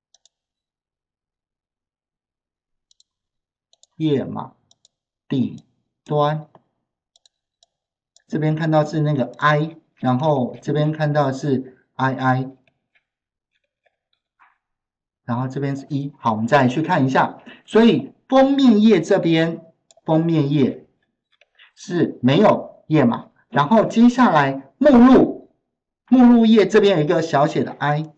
底端，这边看到是那个 I， 然后这边看到是 II， 然后这边是1。好，我们再来去看一下，所以封面页这边是没有页码，然后接下来目录页这边有一个小写的 I，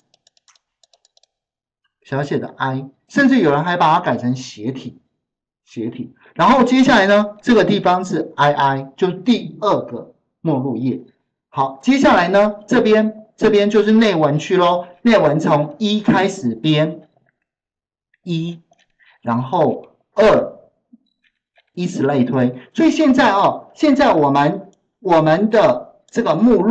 甚至有人还把它改成斜体。然后接下来呢，这个地方是 II， 就是第2个目录页。好，接下来呢，这边就是内文区咯，内文从1开始编1，然后2，以此类推。所以现在我们的这个目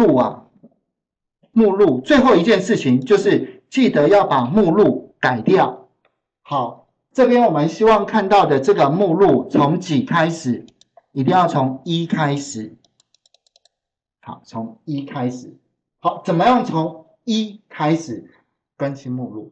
录最后一件事情就是记得要把目录改掉。好。这边我们希望看到的这个目录从几开始？一定要从1开始。好，从1开始。好，怎么样从1开始更新目录？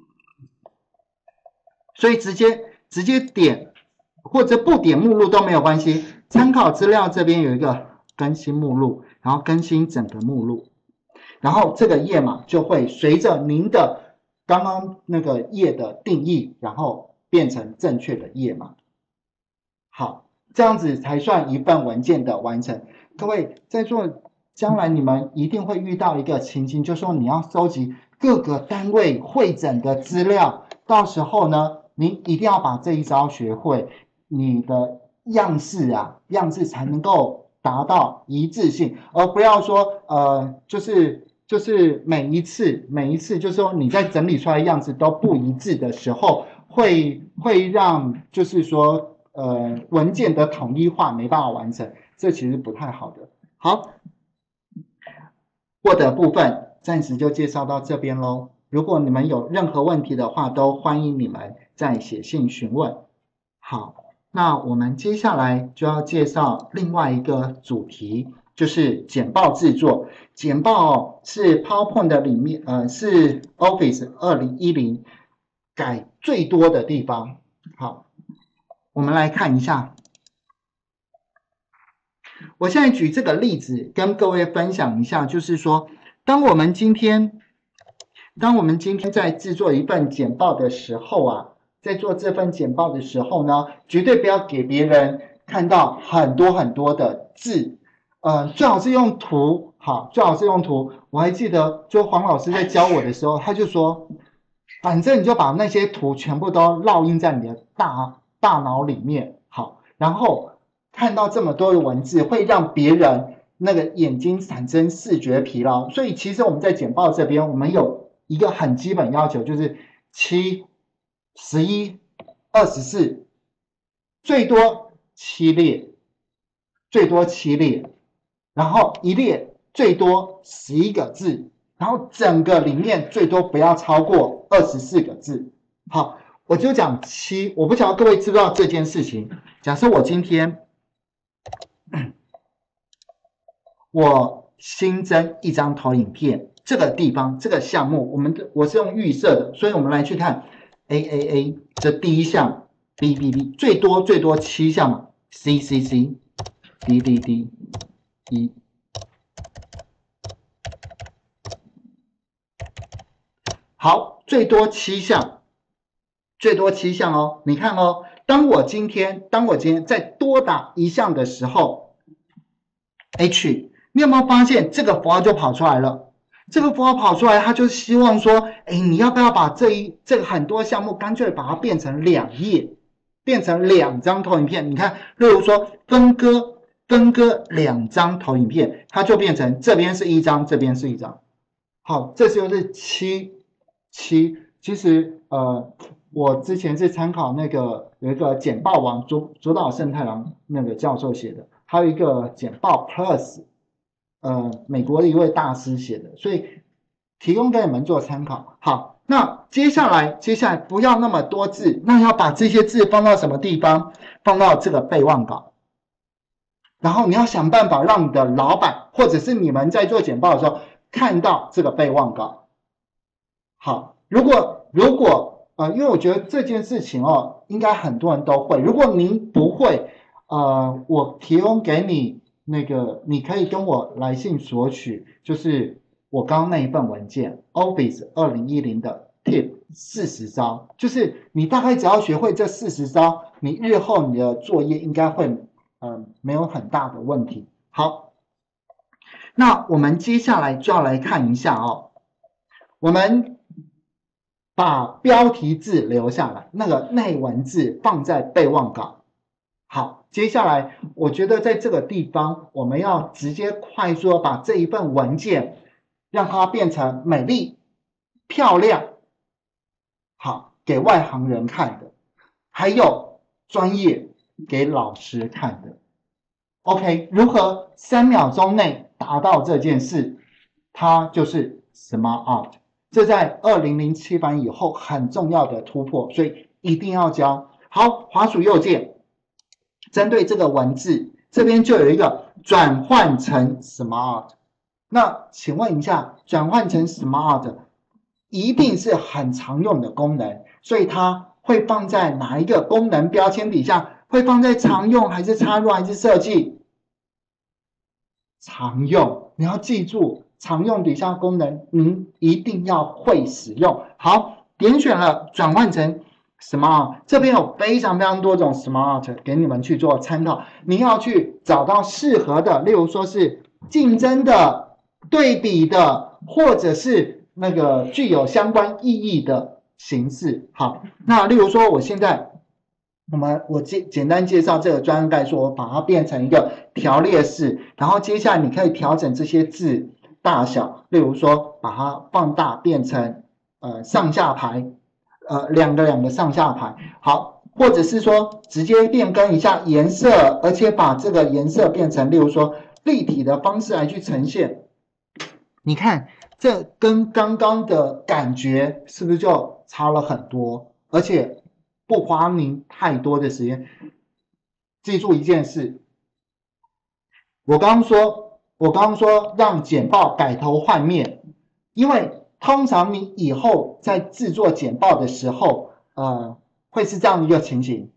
所以直接点或者不点目录都没有关系。参考资料这边有一个更新目录，然后更新整个目录，然后这个页码就会随着您的刚刚那个页的定义，然后变成正确的页码。好，这样子才算一份文件的完成。各位在座，将来你们一定会遇到一个情形，就是说你要收集各个单位汇整的资料，到时候呢，你一定要把这一招学会，你的样式才能够达到一致性，而不要说就是每一次就是说你在整理出来的样子都不一致的时候，会让就是说文件的统一化没办法完成，这其实不太好的。好，Word 部分暂时就介绍到这边咯。如果你们有任何问题的话，都欢迎你们再写信询问。好，那我们接下来就要介绍另外一个主题，就是简报制作。简报是 PowerPoint 的里面，是 Office 2010改最多的地方。好，我们来看一下。我现在举这个例子跟各位分享一下，就是说，当我们今天在制作一份简报的时候啊，在做这份简报的时候呢，绝对不要给别人看到很多很多的字，最好是用图，好，最好是用图。我还记得，就黄老师在教我的时候，他就说，反正你就把那些图全部都烙印在你的大脑里面，好，然后看到这么多的文字，会让别人那个眼睛产生视觉疲劳。所以其实我们在简报这边，我们有一个很基本要求，就是7、11、24，最多7列，最多7列，然后一列最多11个字，然后整个里面最多不要超过24个字。好，我就讲7，我不晓得各位知不知道这件事情。假设我今天我新增一张投影片，这个地方这个项目我是用预设的，所以我们来去看 A 这第一项 B 最多7项嘛 C D E， 好，最多7项，最多7项哦。你看哦，当我今天再多打一项的时候 H， 你有没有发现这个符号就跑出来了？这个符号跑出来，他就希望说，你要不要把这个很多项目干脆把它变成2页，变成2张投影片？你看，例如说分割2张投影片，它就变成这边是1张，这边是1张。好，这就是7。其实我之前是参考那个有一个简报王左岛胜太郎那个教授写的，还有一个简报 Plus。美国的一位大师写的，所以提供给你们做参考。好，那接下来不要那么多字，那要把这些字放到什么地方？放到这个备忘稿。然后你要想办法让你的老板或者是你们在做简报的时候看到这个备忘稿。好，如果因为我觉得这件事情哦，应该很多人都会。如果您不会，我提供给你。那个你可以跟我来信索取，就是我刚刚那一份文件 Office 2010的 Tip 40招，就是你大概只要学会这40招，你日后你的作业应该会没有很大的问题。好，那我们接下来就要来看一下哦，我们把标题字留下来，那个内文字放在备忘稿。好，接下来我觉得在这个地方，我们要直接快速的把这一份文件让它变成美丽、漂亮，好，给外行人看的，还有专业给老师看的。OK， 如何3秒钟内达到这件事？它就是 Smart Art， 这在2007版以后很重要的突破，所以一定要教。好，滑鼠右键。针对这个文字，这边就有一个转换成 Smart。那请问一下，转换成 Smart 一定是很常用的功能，所以它会放在哪一个功能标签底下？会放在常用还是插入还是设计？常用，你要记住，常用底下功能您一定要会使用。好，点选了，转换成Smart， 这边有非常多种 Smart 给你们去做参考，你要去找到适合的，例如说是竞争的、对比的，或者是那个具有相关意义的形式。好，那例如说我现在我简单介绍这个专案概述，我把它变成一个条列式，然后接下来你可以调整这些字大小，例如说把它放大变成上下排。两个上下排，好，或者是说直接变更一下颜色，而且把这个颜色变成，例如说立体的方式来去呈现。你看这跟刚刚的感觉是不是就差了很多？而且不花您太多的时间。记住一件事，我刚刚说让简报改头换面，因为通常你以后在制作简报的时候，会是这样的一个情形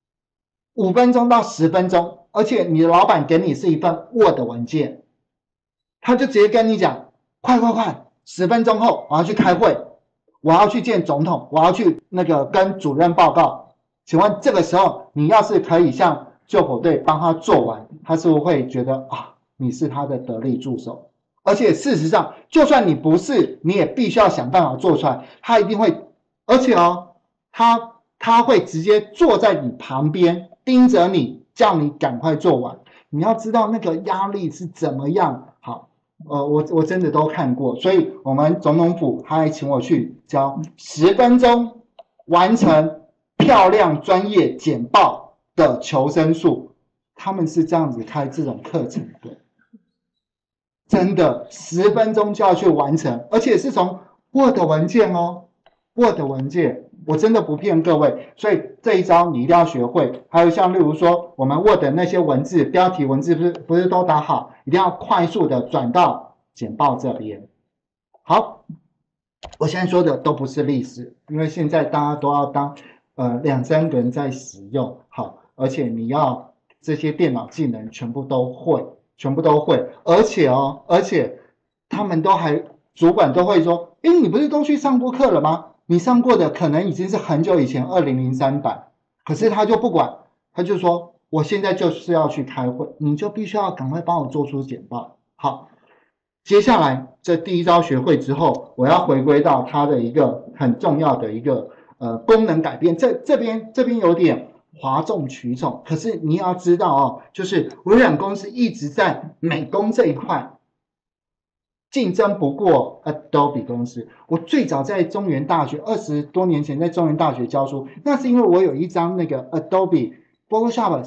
，5分钟到10分钟，而且你的老板给你是一份 Word 文件，他就直接跟你讲，快，10分钟后我要去开会，我要去见总统，我要去跟主任报告。请问这个时候你要是可以像救火队帮他做完，他是不是会觉得你是他的得力助手？而且事实上，就算你不是，你也必须要想办法做出来。他一定会，而且他会直接坐在你旁边盯着你，叫你赶快做完。你要知道那个压力是怎么样。好，我真的都看过，所以我们总统府他还请我去教10分钟完成漂亮专业简报的求生术，他们是这样子开这种课程的，真的10分钟就要去完成，而且是从 Word 文件，Word 文件，我真的不骗各位，所以这一招你一定要学会。还有像例如说我们 Word 那些文字标题文字不是都打好，一定要快速的转到简报这边。好，我现在说的都不是历史，因为现在大家都要当2-3个人在使用，好，而且你要这些电脑技能全部都会，而且他们主管都会说，你不是都去上过课了吗？你上过的可能已经是很久以前2003版，可是他就不管，他就说我现在就是要去开会，你就必须要赶快帮我做出简报。好，接下来这第一招学会之后，我要回归到它的一个很重要的一个功能改变，这边有点哗众取宠，可是你要知道就是微软公司一直在美工这一块竞争不过 Adobe 公司。我最早在中原大学20多年前在中原大学教书，那是因为我有一张那个 Adobe Photoshop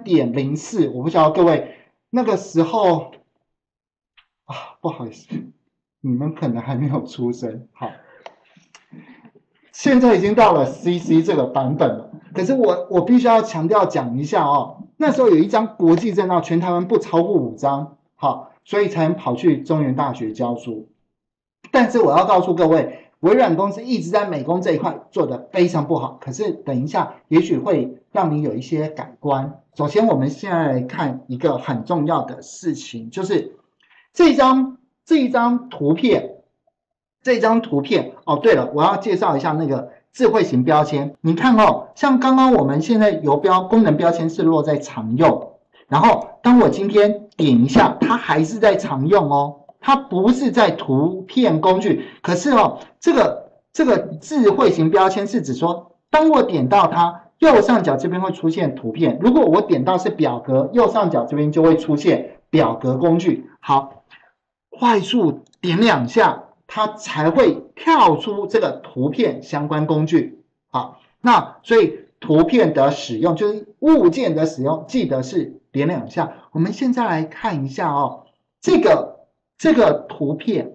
3.04， 我不晓得各位那个时候不好意思，你们可能还没有出生。好，现在已经到了 CC 这个版本了，可是我必须要强调讲一下那时候有一张国际证照，全台湾不超过5张，好，所以才能跑去中原大学教书。但是我要告诉各位，微软公司一直在美工这一块做得非常不好，可是等一下也许会让你有一些改观。首先我们现在来看一个很重要的事情，就是这一张图片对了，我要介绍一下那个智慧型标签。你看像刚刚我们现在游标功能标签是落在常用，然后当我今天点一下，它还是在常用它不是在图片工具。可是这个智慧型标签是指说，当我点到它，右上角这边会出现图片，如果我点到是表格，右上角这边就会出现表格工具。好，快速点2下，它才会跳出这个图片相关工具。好，那所以图片的使用就是物件的使用，记得是点2下。我们现在来看一下这个图片，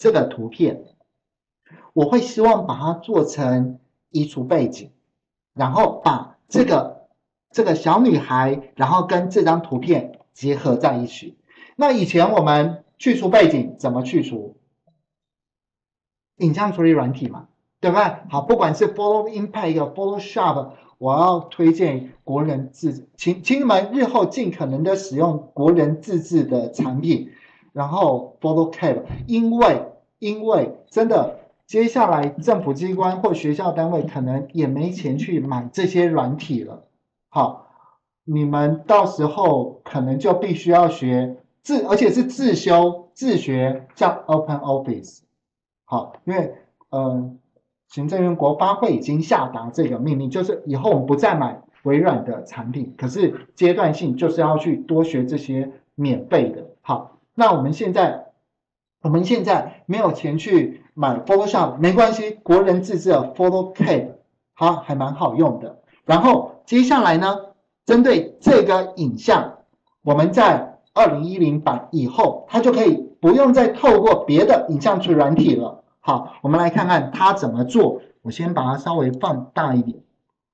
我会希望把它做成移除背景，然后把这个小女孩，然后跟这张图片结合在一起。那以前我们去除背景怎么去除？影像处理软体嘛，对不对？好，不管是 Photo Impact、Photoshop， 我要推荐国人自，请你们日后尽可能的使用国人自制的产品，然后 PhotoCAD， 因为真的接下来政府机关或学校单位可能也没钱去买这些软体了。好，你们到时候可能就必须要学而且是自学，像 OpenOffice。好，因为行政院国发会已经下达这个命令，就是以后我们不再买微软的产品，可是阶段性就是要去多学这些免费的。好，那我们现在没有钱去买 Photoshop， 没关系，国人自制的 PhotoCAD 它还蛮好用的。然后接下来呢，针对这个影像，我们在2010版以后，它就可以不用再透过别的影像处理软体了。好，我们来看看它怎么做。我先把它稍微放大一点，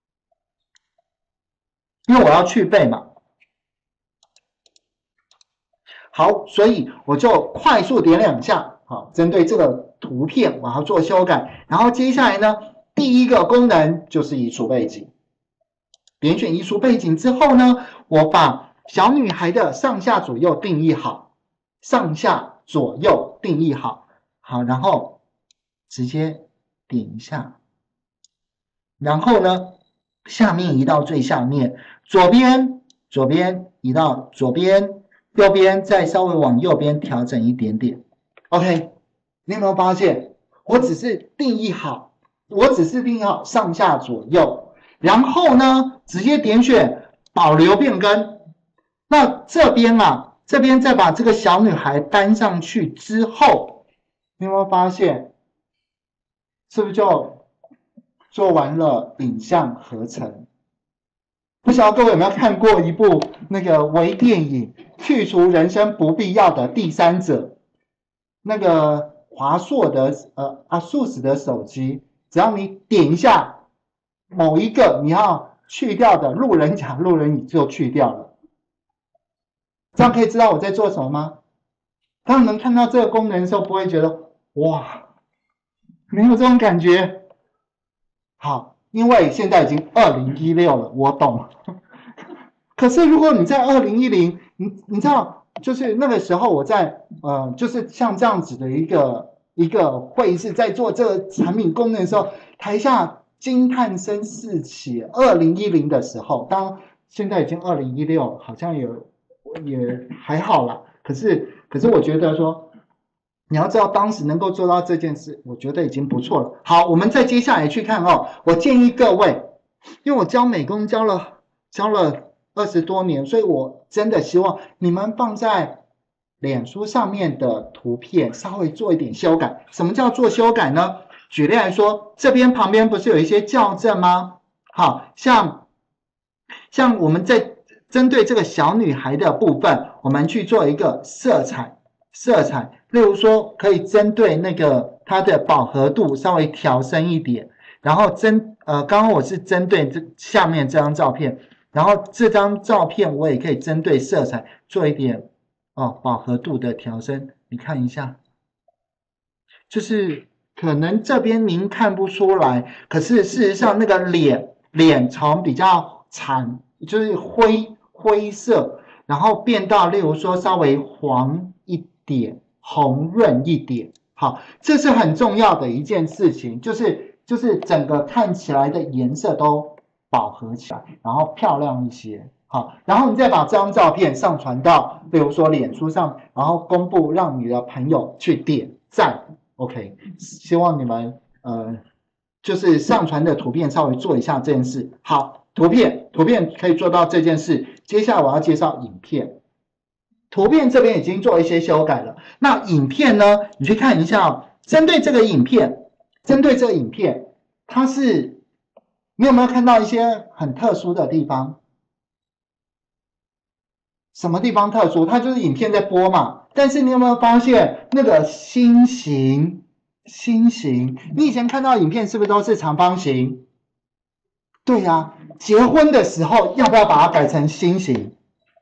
因为我要去背嘛。好，所以我就快速点2下，好，针对这个图片我要做修改。然后接下来呢，第一个功能就是移除背景。点选移除背景之后呢，我把小女孩的上下左右定义好，上下左右定义好，好，然后直接点一下，然后呢，下面移到最下面，左边移到左边，右边再稍微往右边调整一点点。OK， 你有没有发现，我只是定义好上下左右，然后呢，直接点选保留变更。那这边再把这个小女孩搬上去之后，你有没有发现，是不是就做完了影像合成？不晓得各位有没有看过一部那个微电影《去除人生不必要的第三者》？那个华硕的ASUS 的手机，只要你点一下某一个你要去掉的路人甲、路人乙就去掉了。这样可以知道我在做什么吗？当你们看到这个功能的时候，不会觉得哇，没有这种感觉。好，因为现在已经2016了，我懂。可是如果你在2010，你知道，就是那个时候我在就是像这样子的一个会议室，在做这个产品功能的时候，台下惊叹声四起。2010的时候，当现在已经2016，好像也还好啦。可是我觉得说，你要知道当时能够做到这件事，我觉得已经不错了。好，我们再接下来去看哦。我建议各位，因为我教美工教了20多年，所以我真的希望你们放在脸书上面的图片稍微做一点修改。什么叫做修改呢？举例来说，这边旁边不是有一些校正吗？好，像我们在针对这个小女孩的部分，我们去做一个色彩，例如说可以针对那个它的饱和度稍微调深一点，然后刚刚我是针对这下面这张照片，然后这张照片我也可以针对色彩做一点饱和度的调升，你看一下，就是可能这边您看不出来，可是事实上那个脸从比较惨，就是灰色，然后变到例如说稍微黄一点，红润一点。好，这是很重要的一件事情，就是整个看起来的颜色都饱和起来，然后漂亮一些。好，然后你再把这张照片上传到比如说脸书上，然后公布，让你的朋友去点赞。OK， 希望你们就是上传的图片稍微做一下这件事。好，图片可以做到这件事。接下来我要介绍影片。图片这边已经做一些修改了，那影片呢？你去看一下哦。针对这个影片，它是你有没有看到一些很特殊的地方？什么地方特殊？它就是影片在播嘛。但是你有没有发现那个心形？你以前看到影片是不是都是长方形？对呀，结婚的时候要不要把它改成心形？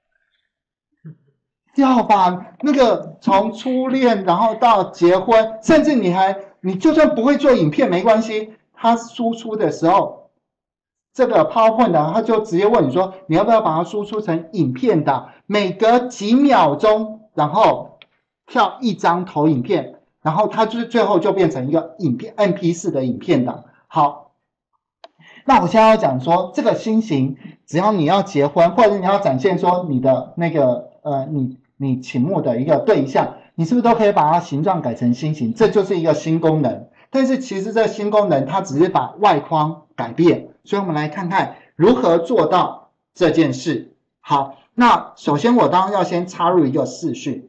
要把那个从初恋然后到结婚，甚至你就算不会做影片没关系，它输出的时候，这个 PowerPoint 呢，它就直接问你说你要不要把它输出成影片档，每隔几秒钟，然后跳一张投影片，然后它就是最后就变成一个影片 MP4 的影片档。好，那我现在要讲说这个心形，只要你要结婚，或者你要展现说你的那个你倾慕的一个对象，你是不是都可以把它形状改成心形？这就是一个新功能。但是其实这新功能它只是把外框改变，所以我们来看看如何做到这件事。好，那首先我当然要先插入一个视讯，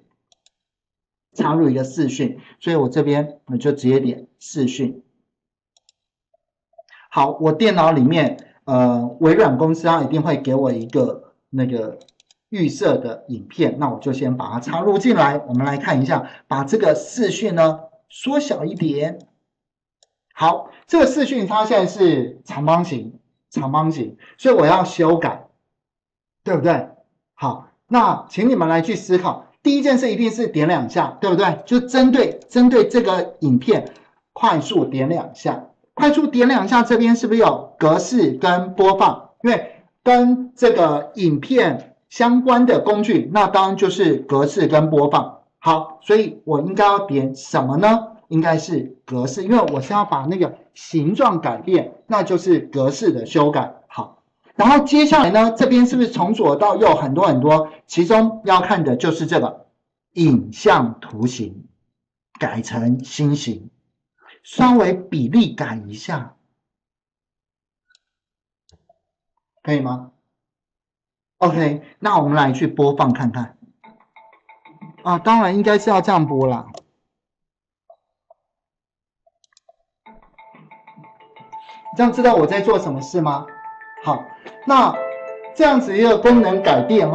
所以我这边我就直接点视讯。好，我电脑里面微软公司它一定会给我一个那个预设的影片，那我就先把它插入进来。我们来看一下，把这个视讯呢缩小一点。好，这个视讯它现在是长方形，所以我要修改，对不对？好，那请你们来去思考。第一件事一定是点2下，对不对？就针对这个影片快速点2下，这边是不是有格式跟播放？因为跟这个影片相关的工具，那当然就是格式跟播放。好，所以我应该要点什么呢？应该是格式，因为我是要把那个形状改变，那就是格式的修改。好，然后接下来呢，这边是不是从左到右很多，其中要看的就是这个影像图形，改成心形，稍微比例改一下，可以吗 ？OK， 那我们来去播放看看。啊，当然应该是要这样播啦。这样知道我在做什么事吗？好，那这样子一个功能改变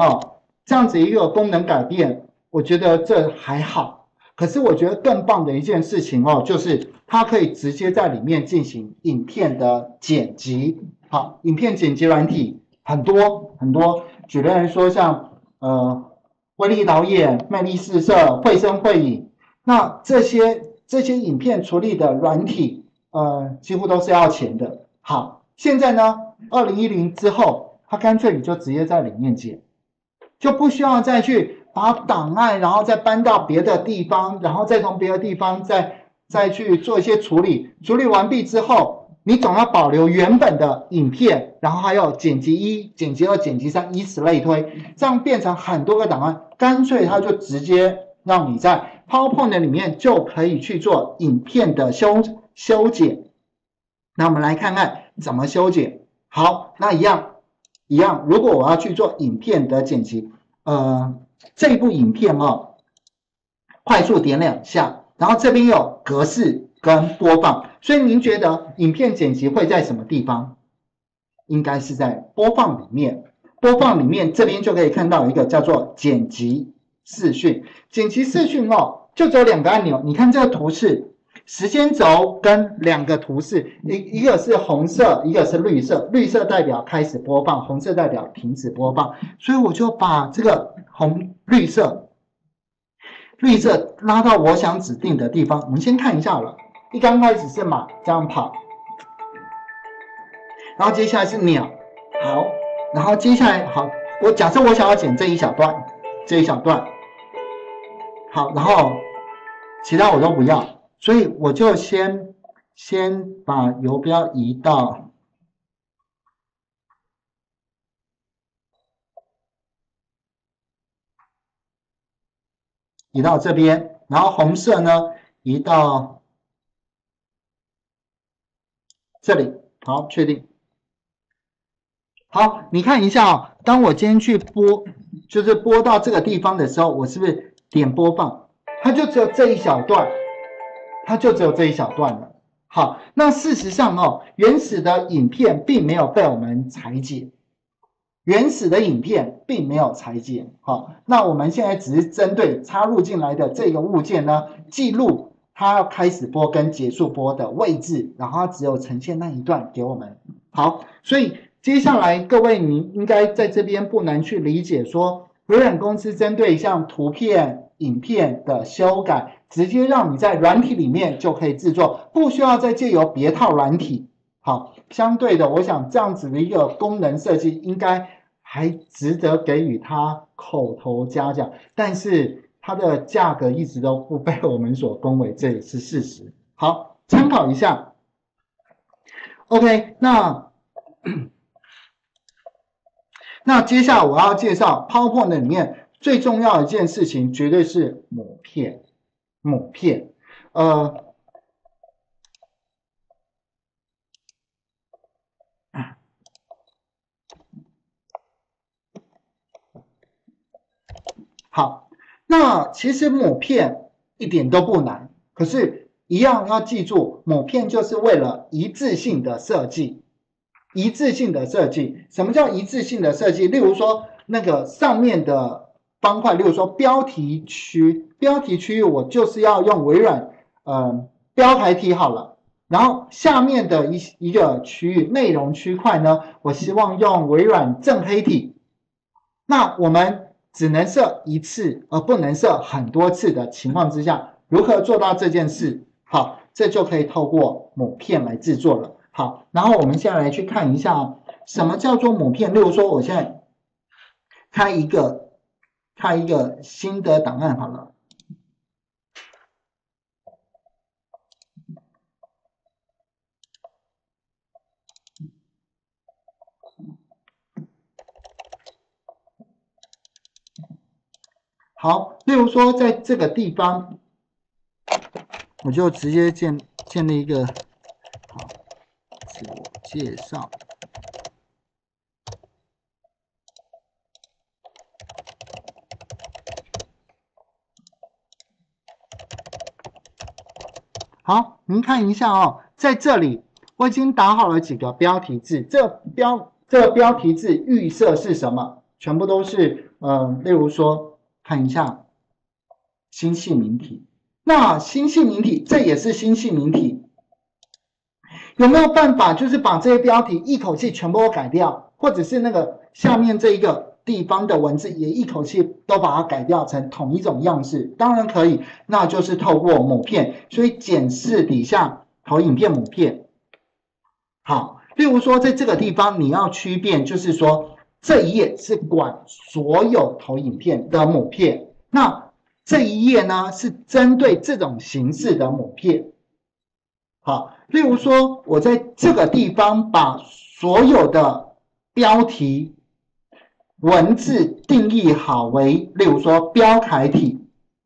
我觉得这还好。可是我觉得更棒的一件事情就是它可以直接在里面进行影片的剪辑。好，影片剪辑软体很多，举例来说，像威力导演、魅力四摄、绘声绘影，那这些影片处理的软体。几乎都是要钱的。好，现在呢，2010之后，它干脆你就直接在里面剪，就不需要再去把档案，然后再搬到别的地方，然后再从别的地方再去做一些处理。处理完毕之后，你总要保留原本的影片，然后还有剪辑1、剪辑2、剪辑3，以此类推，这样变成很多个档案，干脆它就直接让你在 PowerPoint 里面就可以去做影片的修剪。那我们来看看怎么修剪。好，那一样，如果我要去做影片的剪辑，这部影片快速点2下，然后这边有格式跟播放，所以您觉得影片剪辑会在什么地方？应该是在播放里面。播放里面这边就可以看到一个叫做剪辑视讯。剪辑视讯就只有2个按钮，你看这个图示。时间轴跟2个图示，一个是红色，一个是绿色。绿色代表开始播放，红色代表停止播放。所以我就把这个绿色拉到我想指定的地方。我们先看一下了，一刚开始是马这样跑，然后接下来是鸟，好，然后接下来好，假设我想要剪这一小段，好，然后其他我都不要。所以我就先把游标移到这边，然后红色呢移到这里。好，确定。好，你看一下当我今天去播到这个地方的时候，我是不是点播放？它就只有这一小段。了。好，那事实上原始的影片并没有被我们裁剪，好，那我们现在只是针对插入进来的这个物件呢，记录它要开始播跟结束播的位置，然后它只有呈现那一段给我们。好，所以接下来各位你应该在这边不难去理解说，微软公司针对像图片、影片的修改，直接让你在软体里面就可以制作，不需要再借由别套软体。好，相对的，我想这样子的一个功能设计，应该还值得给予它口头嘉奖，但是它的价格一直都不被我们所恭维，这也是事实。好，参考一下。OK， 那接下来我要介绍 PowerPoint 里面最重要的一件事情，绝对是母片。好，那其实母片一点都不难，可是一样要记住，母片就是为了一致性的设计。什么叫一致性的设计？例如说， 那个上面的方块，例如说标题区，标题区域我就是要用微软标楷体好了。然后下面的一个区域内容区块呢，我希望用微软正黑体。那我们只能设一次，而不能设很多次的情况之下，如何做到这件事？好，这就可以透过母片来制作了。好，然后我们现在来去看一下什么叫做母片。例如说，我现在开一个新的档案好了。好，例如说在这个地方，我就直接建立一个好自我介绍。好，您看一下哦，在这里我已经打好了几个标题字，这个标题字预设是什么？全部都是例如说看一下新系名体，那新系名体这也是新系名体，有没有办法就是把这些标题一口气全部都改掉，或者是那个下面这一个地方的文字也一口气都把它改掉成同一种样式？当然可以，那就是透过母片，所以检视底下投影片母片。好，例如说在这个地方你要区辨，就是说这一页是管所有投影片的母片，那这一页呢是针对这种形式的母片。好，例如说我在这个地方把所有的标题文字定义好为，例如说标楷体，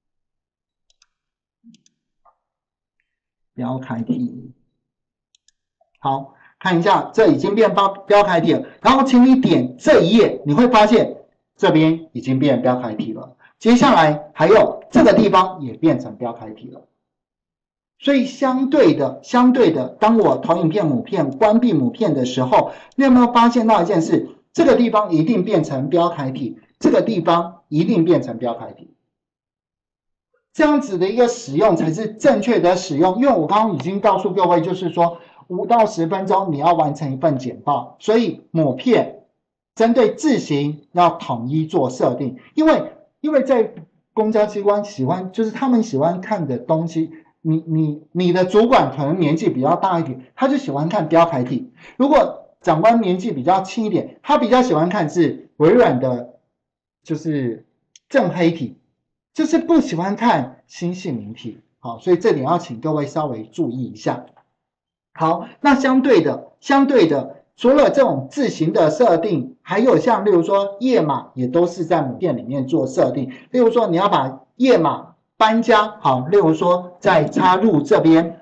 标楷体。好，看一下，这已经变标楷体了。然后请你点这一页，你会发现这边已经变标楷体了。接下来还有这个地方也变成标楷体了。所以相对的，当我投影片母片关闭母片的时候，你有没有发现到一件事？这个地方一定变成标楷体，这个地方一定变成标楷体。这样子的一个使用才是正确的使用，因为我刚刚已经告诉各位，就是说5到10分钟你要完成一份简报，所以母片针对字型要统一做设定，因为在公家机关就是他们喜欢看的东西，你的主管可能年纪比较大一点，他就喜欢看标楷体；如果长官年纪比较轻一点，他比较喜欢看是微软的，就是正黑体。就是不喜欢看新系名体，好，所以这点要请各位稍微注意一下。好，那相对的，除了这种字形的设定，还有像例如说页码也都是在母片里面做设定。例如说你要把页码搬家，好，例如说再插入这边，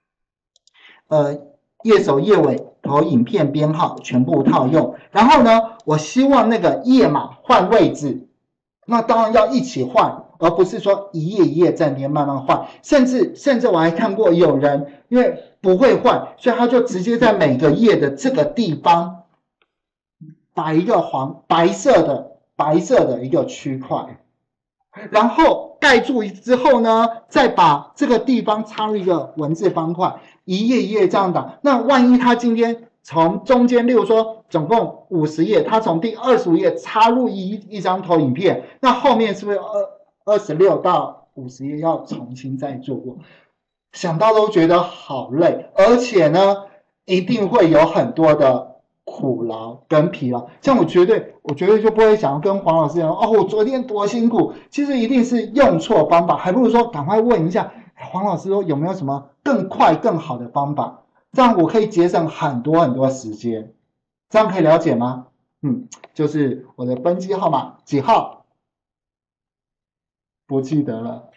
页首页尾投影片编号全部套用。然后呢，我希望那个页码换位置，那当然要一起换。而不是说一页一页在那边慢慢换，甚至我还看过有人因为不会换，所以他就直接在每个页的这个地方打一个白色的一个区块，然后盖住之后呢，再把这个地方插入一个文字方块，一页一页这样打。那万一他今天从中间，例如说总共50页，他从第25页插入一张投影片，那后面是不是26到50页要重新再做过？想到都觉得好累，而且呢，一定会有很多的苦劳跟疲劳。像我绝对就不会想要跟黄老师讲哦，我昨天多辛苦。其实一定是用错方法，还不如说赶快问一下黄老师说有没有什么更快更好的方法，这样我可以节省很多时间。这样可以了解吗？就是我的分机号码几号？不记得了。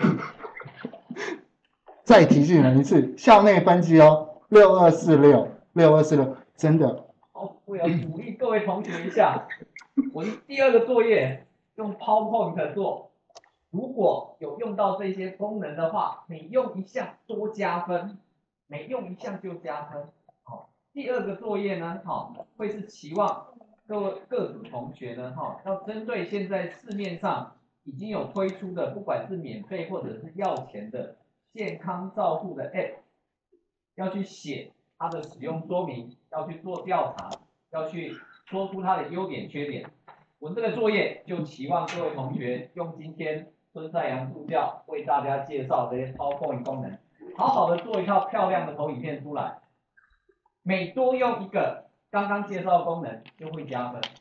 再提醒人一次，校内分机哦，6246，真的。 好，我要鼓励各位同学一下，我的第2个作业用 PowerPoint 做，如果有用到这些功能的话，每用一项多加分，每用一项就加分。好，第2个作业呢，好，会是期望各组同学呢，要针对现在市面上已经有推出的，不管是免费或者是要钱的健康照护的 App， 要去写它的使用说明，要去做调查，要去说出它的优点缺点。我这个作业就期望各位同学用今天孙在阳助教为大家介绍这些 PowerPoint 功能，好好的做一套漂亮的投影片出来。每多用一个刚刚介绍的功能，就会加分。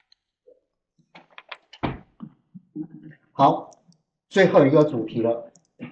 好，最后一个主题了。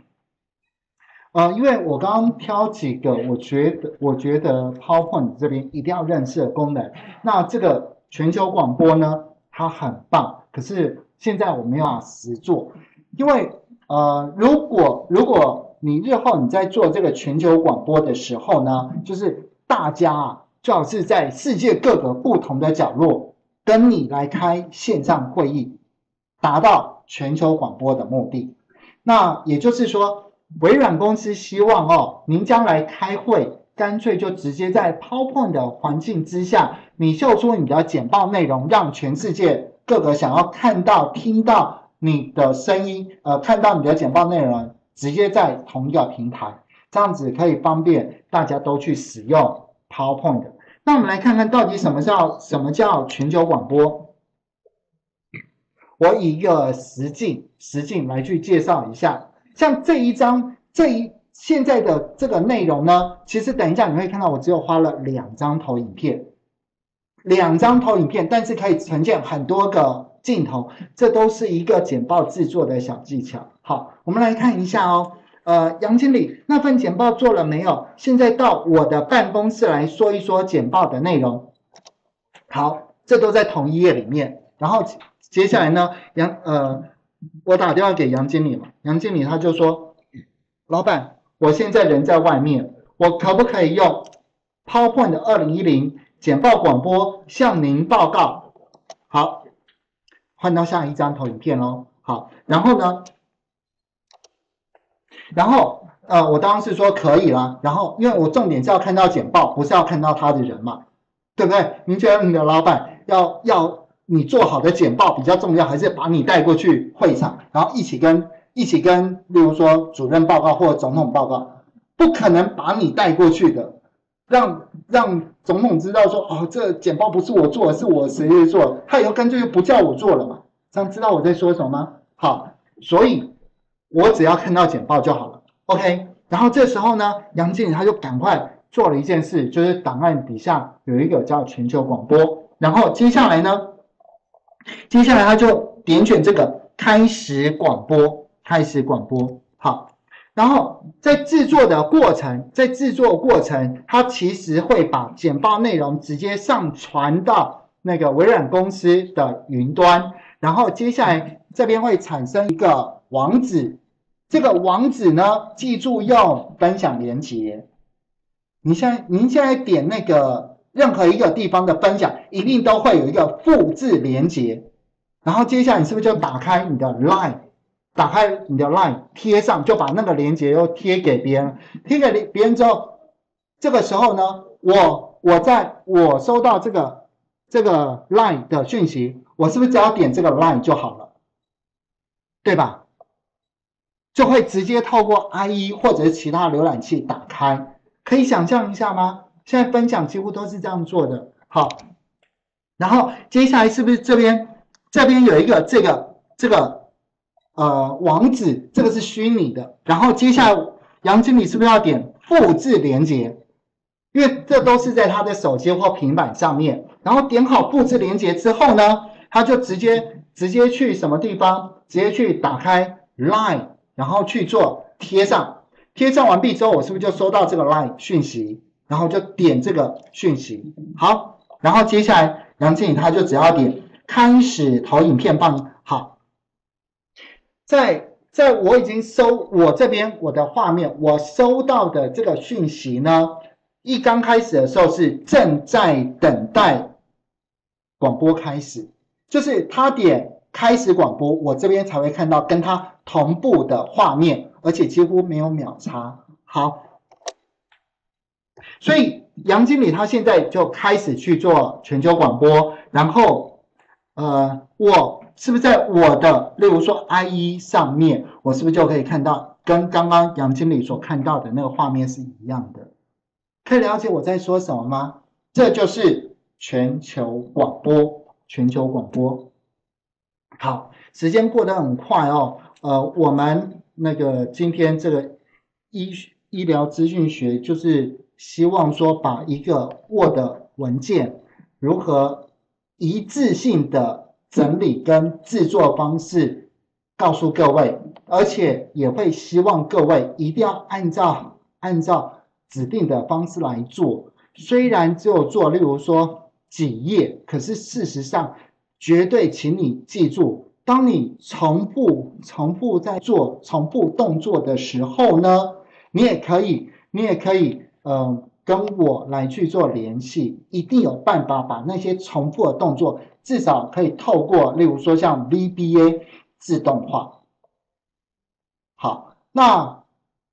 因为我刚刚挑几个，我觉得 PowerPoint 这边一定要认识的功能。那这个全球广播呢，它很棒，可是现在我没有办法实做，因为如果你日后你在做这个全球广播的时候呢，就是大家啊，最好是在世界各个不同的角落跟你来开线上会议，达到全球广播的目的。那也就是说，微软公司希望您将来开会，干脆就直接在 PowerPoint 的环境之下，你秀出你的简报内容，让全世界各个想要看到、听到你的声音，看到你的简报内容，直接在同一个平台，这样子可以方便大家都去使用 PowerPoint。那我们来看看到底什么叫全球广播。我以一个实境来去介绍一下。像现在的这个内容呢，其实等一下你会看到我只有花了2张投影片，但是可以呈现很多个镜头，这都是一个简报制作的小技巧。好，我们来看一下哦。杨经理，那份简报做了没有？现在到我的办公室来说一说简报的内容。好，这都在同一页里面。然后接下来呢，我打电话给杨经理嘛，杨经理他就说，老板，我现在人在外面，我可不可以用 PowerPoint 2010简报广播向您报告？好，换到下一张投影片咯。好，然后呢，我当然是说可以啦。然后因为我重点是要看到简报，不是要看到他的人嘛，对不对？您觉得你的老板要你做好的简报比较重要，还是把你带过去会场，然后一起跟，例如说主任报告或者总统报告？不可能把你带过去的，让总统知道说，这简报不是我做的，是我谁做的，他以后干脆就不叫我做了嘛。这样知道我在说什么吗？好，所以我只要看到简报就好了。OK， 然后这时候呢，杨经理他就赶快做了一件事，就是档案底下有一个叫全球广播，然后接下来他就点选这个开始广播。好，然后在制作过程，他其实会把简报内容直接上传到那个微软公司的云端，然后接下来这边会产生一个网址，这个网址呢，记住用分享连结。您现在点那个任何一个地方的分享，一定都会有一个复制连结，然后接下来你是不是就打开你的 Line， 贴上，就把那个连结又贴给别人，之后，这个时候呢，我收到这个 Line 的讯息，我是不是只要点这个 Line 就好了，对吧？就会直接透过 IE 或者是其他浏览器打开，可以想象一下吗？现在分享几乎都是这样做的。好，然后接下来是不是这边有一个这个网址，这个是虚拟的，然后接下来杨经理是不是要点复制连结？因为这都是在他的手机或平板上面，然后点好复制连结之后呢，他就直接去什么地方？直接去打开 Line， 然后去做贴上完毕之后，我是不是就收到这个 Line 讯息？然后就点这个讯息。好，然后接下来杨经理他就只要点开始投影片棒。好，在我已经我这边我的画面，我收到的这个讯息呢，一刚开始的时候是正在等待广播开始，就是他点开始广播，我这边才会看到跟他同步的画面，而且几乎没有秒差。好， 所以杨经理他现在就开始去做全球广播，然后我是不是在我的例如说 IE 上面，我是不是就可以看到跟刚刚杨经理所看到的那个画面是一样的？可以了解我在说什么吗？这就是全球广播，全球广播。好，时间过得很快哦。我们那个今天这个医疗资讯学，就是希望说把一个 Word 文件如何一致性的整理跟制作方式告诉各位，而且也会希望各位一定要按照指定的方式来做。虽然只有做，例如说几页，可是事实上绝对，请你记住，当你重复在做重复动作的时候呢，你也可以跟我来去做联系，一定有办法把那些重复的动作，至少可以透过例如说像 VBA 自动化。好，那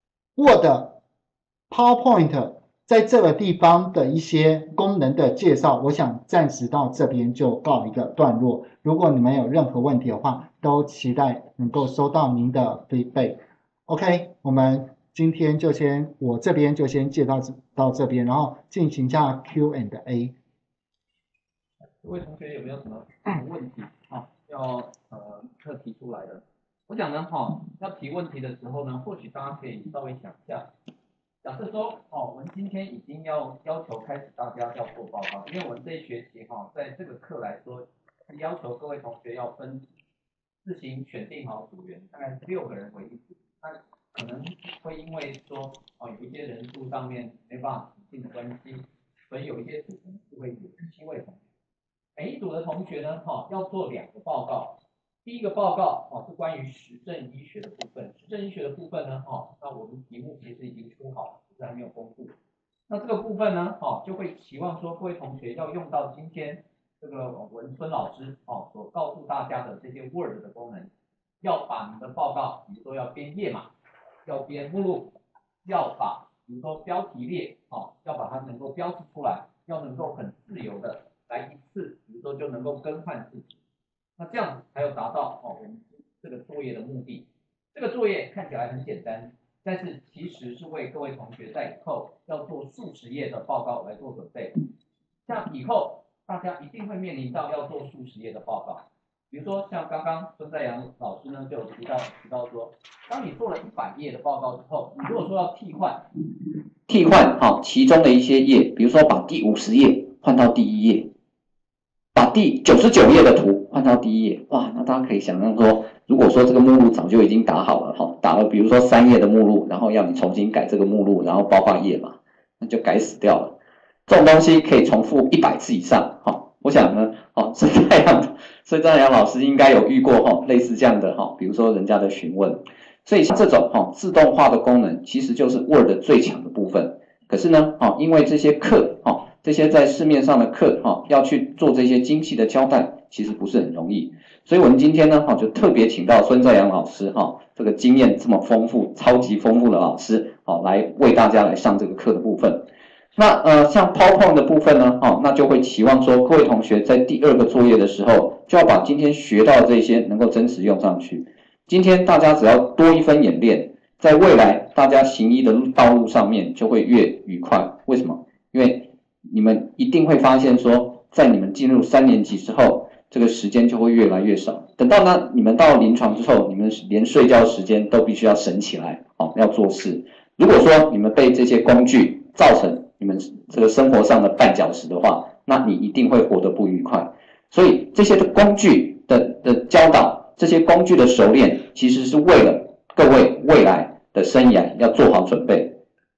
Word、PowerPoint 在这个地方的一些功能的介绍，我想暂时到这边就告一个段落。如果你们有任何问题的话，都期待能够收到您的 feedback。OK， 我们今天我这边就先介绍到这边，然后进行一下 Q&A。 各位同学有没有什么问题要特提出来的？我讲呢要提问题的时候呢，或许大家可以稍微想一下。假设说我们今天已经要求开始大家要做报告，因为我们这一学期在这个课来说，要求各位同学要自行选定好组员，大概6个人为一组。那可能会因为说有一些人数上面没办法指定的关系，所以有一些组可能是会有7位同学。每一组的同学呢要做2个报告。第一个报告是关于实证医学的部分。实证医学的部分呢那我们题目其实已经出好了，只是还没有公布。那这个部分呢就会期望说各位同学要用到今天这个文春老师所告诉大家的这些 Word 的功能，要把你的报告，比如说要编页码，要编目录，要把比如说标题列要把它能够标示出来，要能够很自由的来一次，比如说就能够更换字体。那这样子才有达到我们这个作业的目的。这个作业看起来很简单，但是其实是为各位同学在以后要做数十页的报告来做准备。像以后大家一定会面临到要做数十页的报告，比如说像刚刚孙在阳老师呢就有提到说，当你做了100页的报告之后，你如果说要替换其中的一些页，比如说把第50页换到第1页，把第99页的图换到第1页，哇，那大家可以想象说，如果说这个目录早就已经打好了打了比如说3页的目录，然后要你重新改这个目录，然后包括页码，那就改死掉了。这种东西可以重复100次以上我想呢孙在阳老师应该有遇过类似这样的比如说人家的询问。所以像这种自动化的功能其实就是 Word 最强的部分。可是呢因为这些课这些在市面上的课要去做这些精细的交代，其实不是很容易。所以我们今天呢就特别请到孙在阳老师这个经验这么丰富、超级丰富的老师来为大家来上这个课的部分。那像 PowerPoint 的部分呢那就会期望说各位同学在第2个作业的时候，就要把今天学到的这些能够真实用上去。今天大家只要多1分演练，在未来大家行医的道路上面就会越愉快。为什么？因为你们一定会发现说，在你们进入3年级之后，这个时间就会越来越少。等到你们到临床之后，你们连睡觉时间都必须要省起来要做事。如果说你们被这些工具造成你们这个生活上的绊脚石的话，那你一定会活得不愉快。所以这些工具的教导，这些工具的熟练，其实是为了各位未来的生涯要做好准备。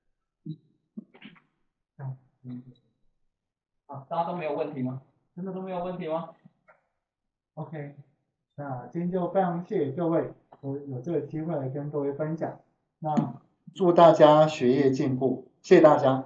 大家都没有问题吗？真的都没有问题吗 OK， 那今天就非常谢谢各位，我有这个机会来跟各位分享。那祝大家学业进步，谢谢大家。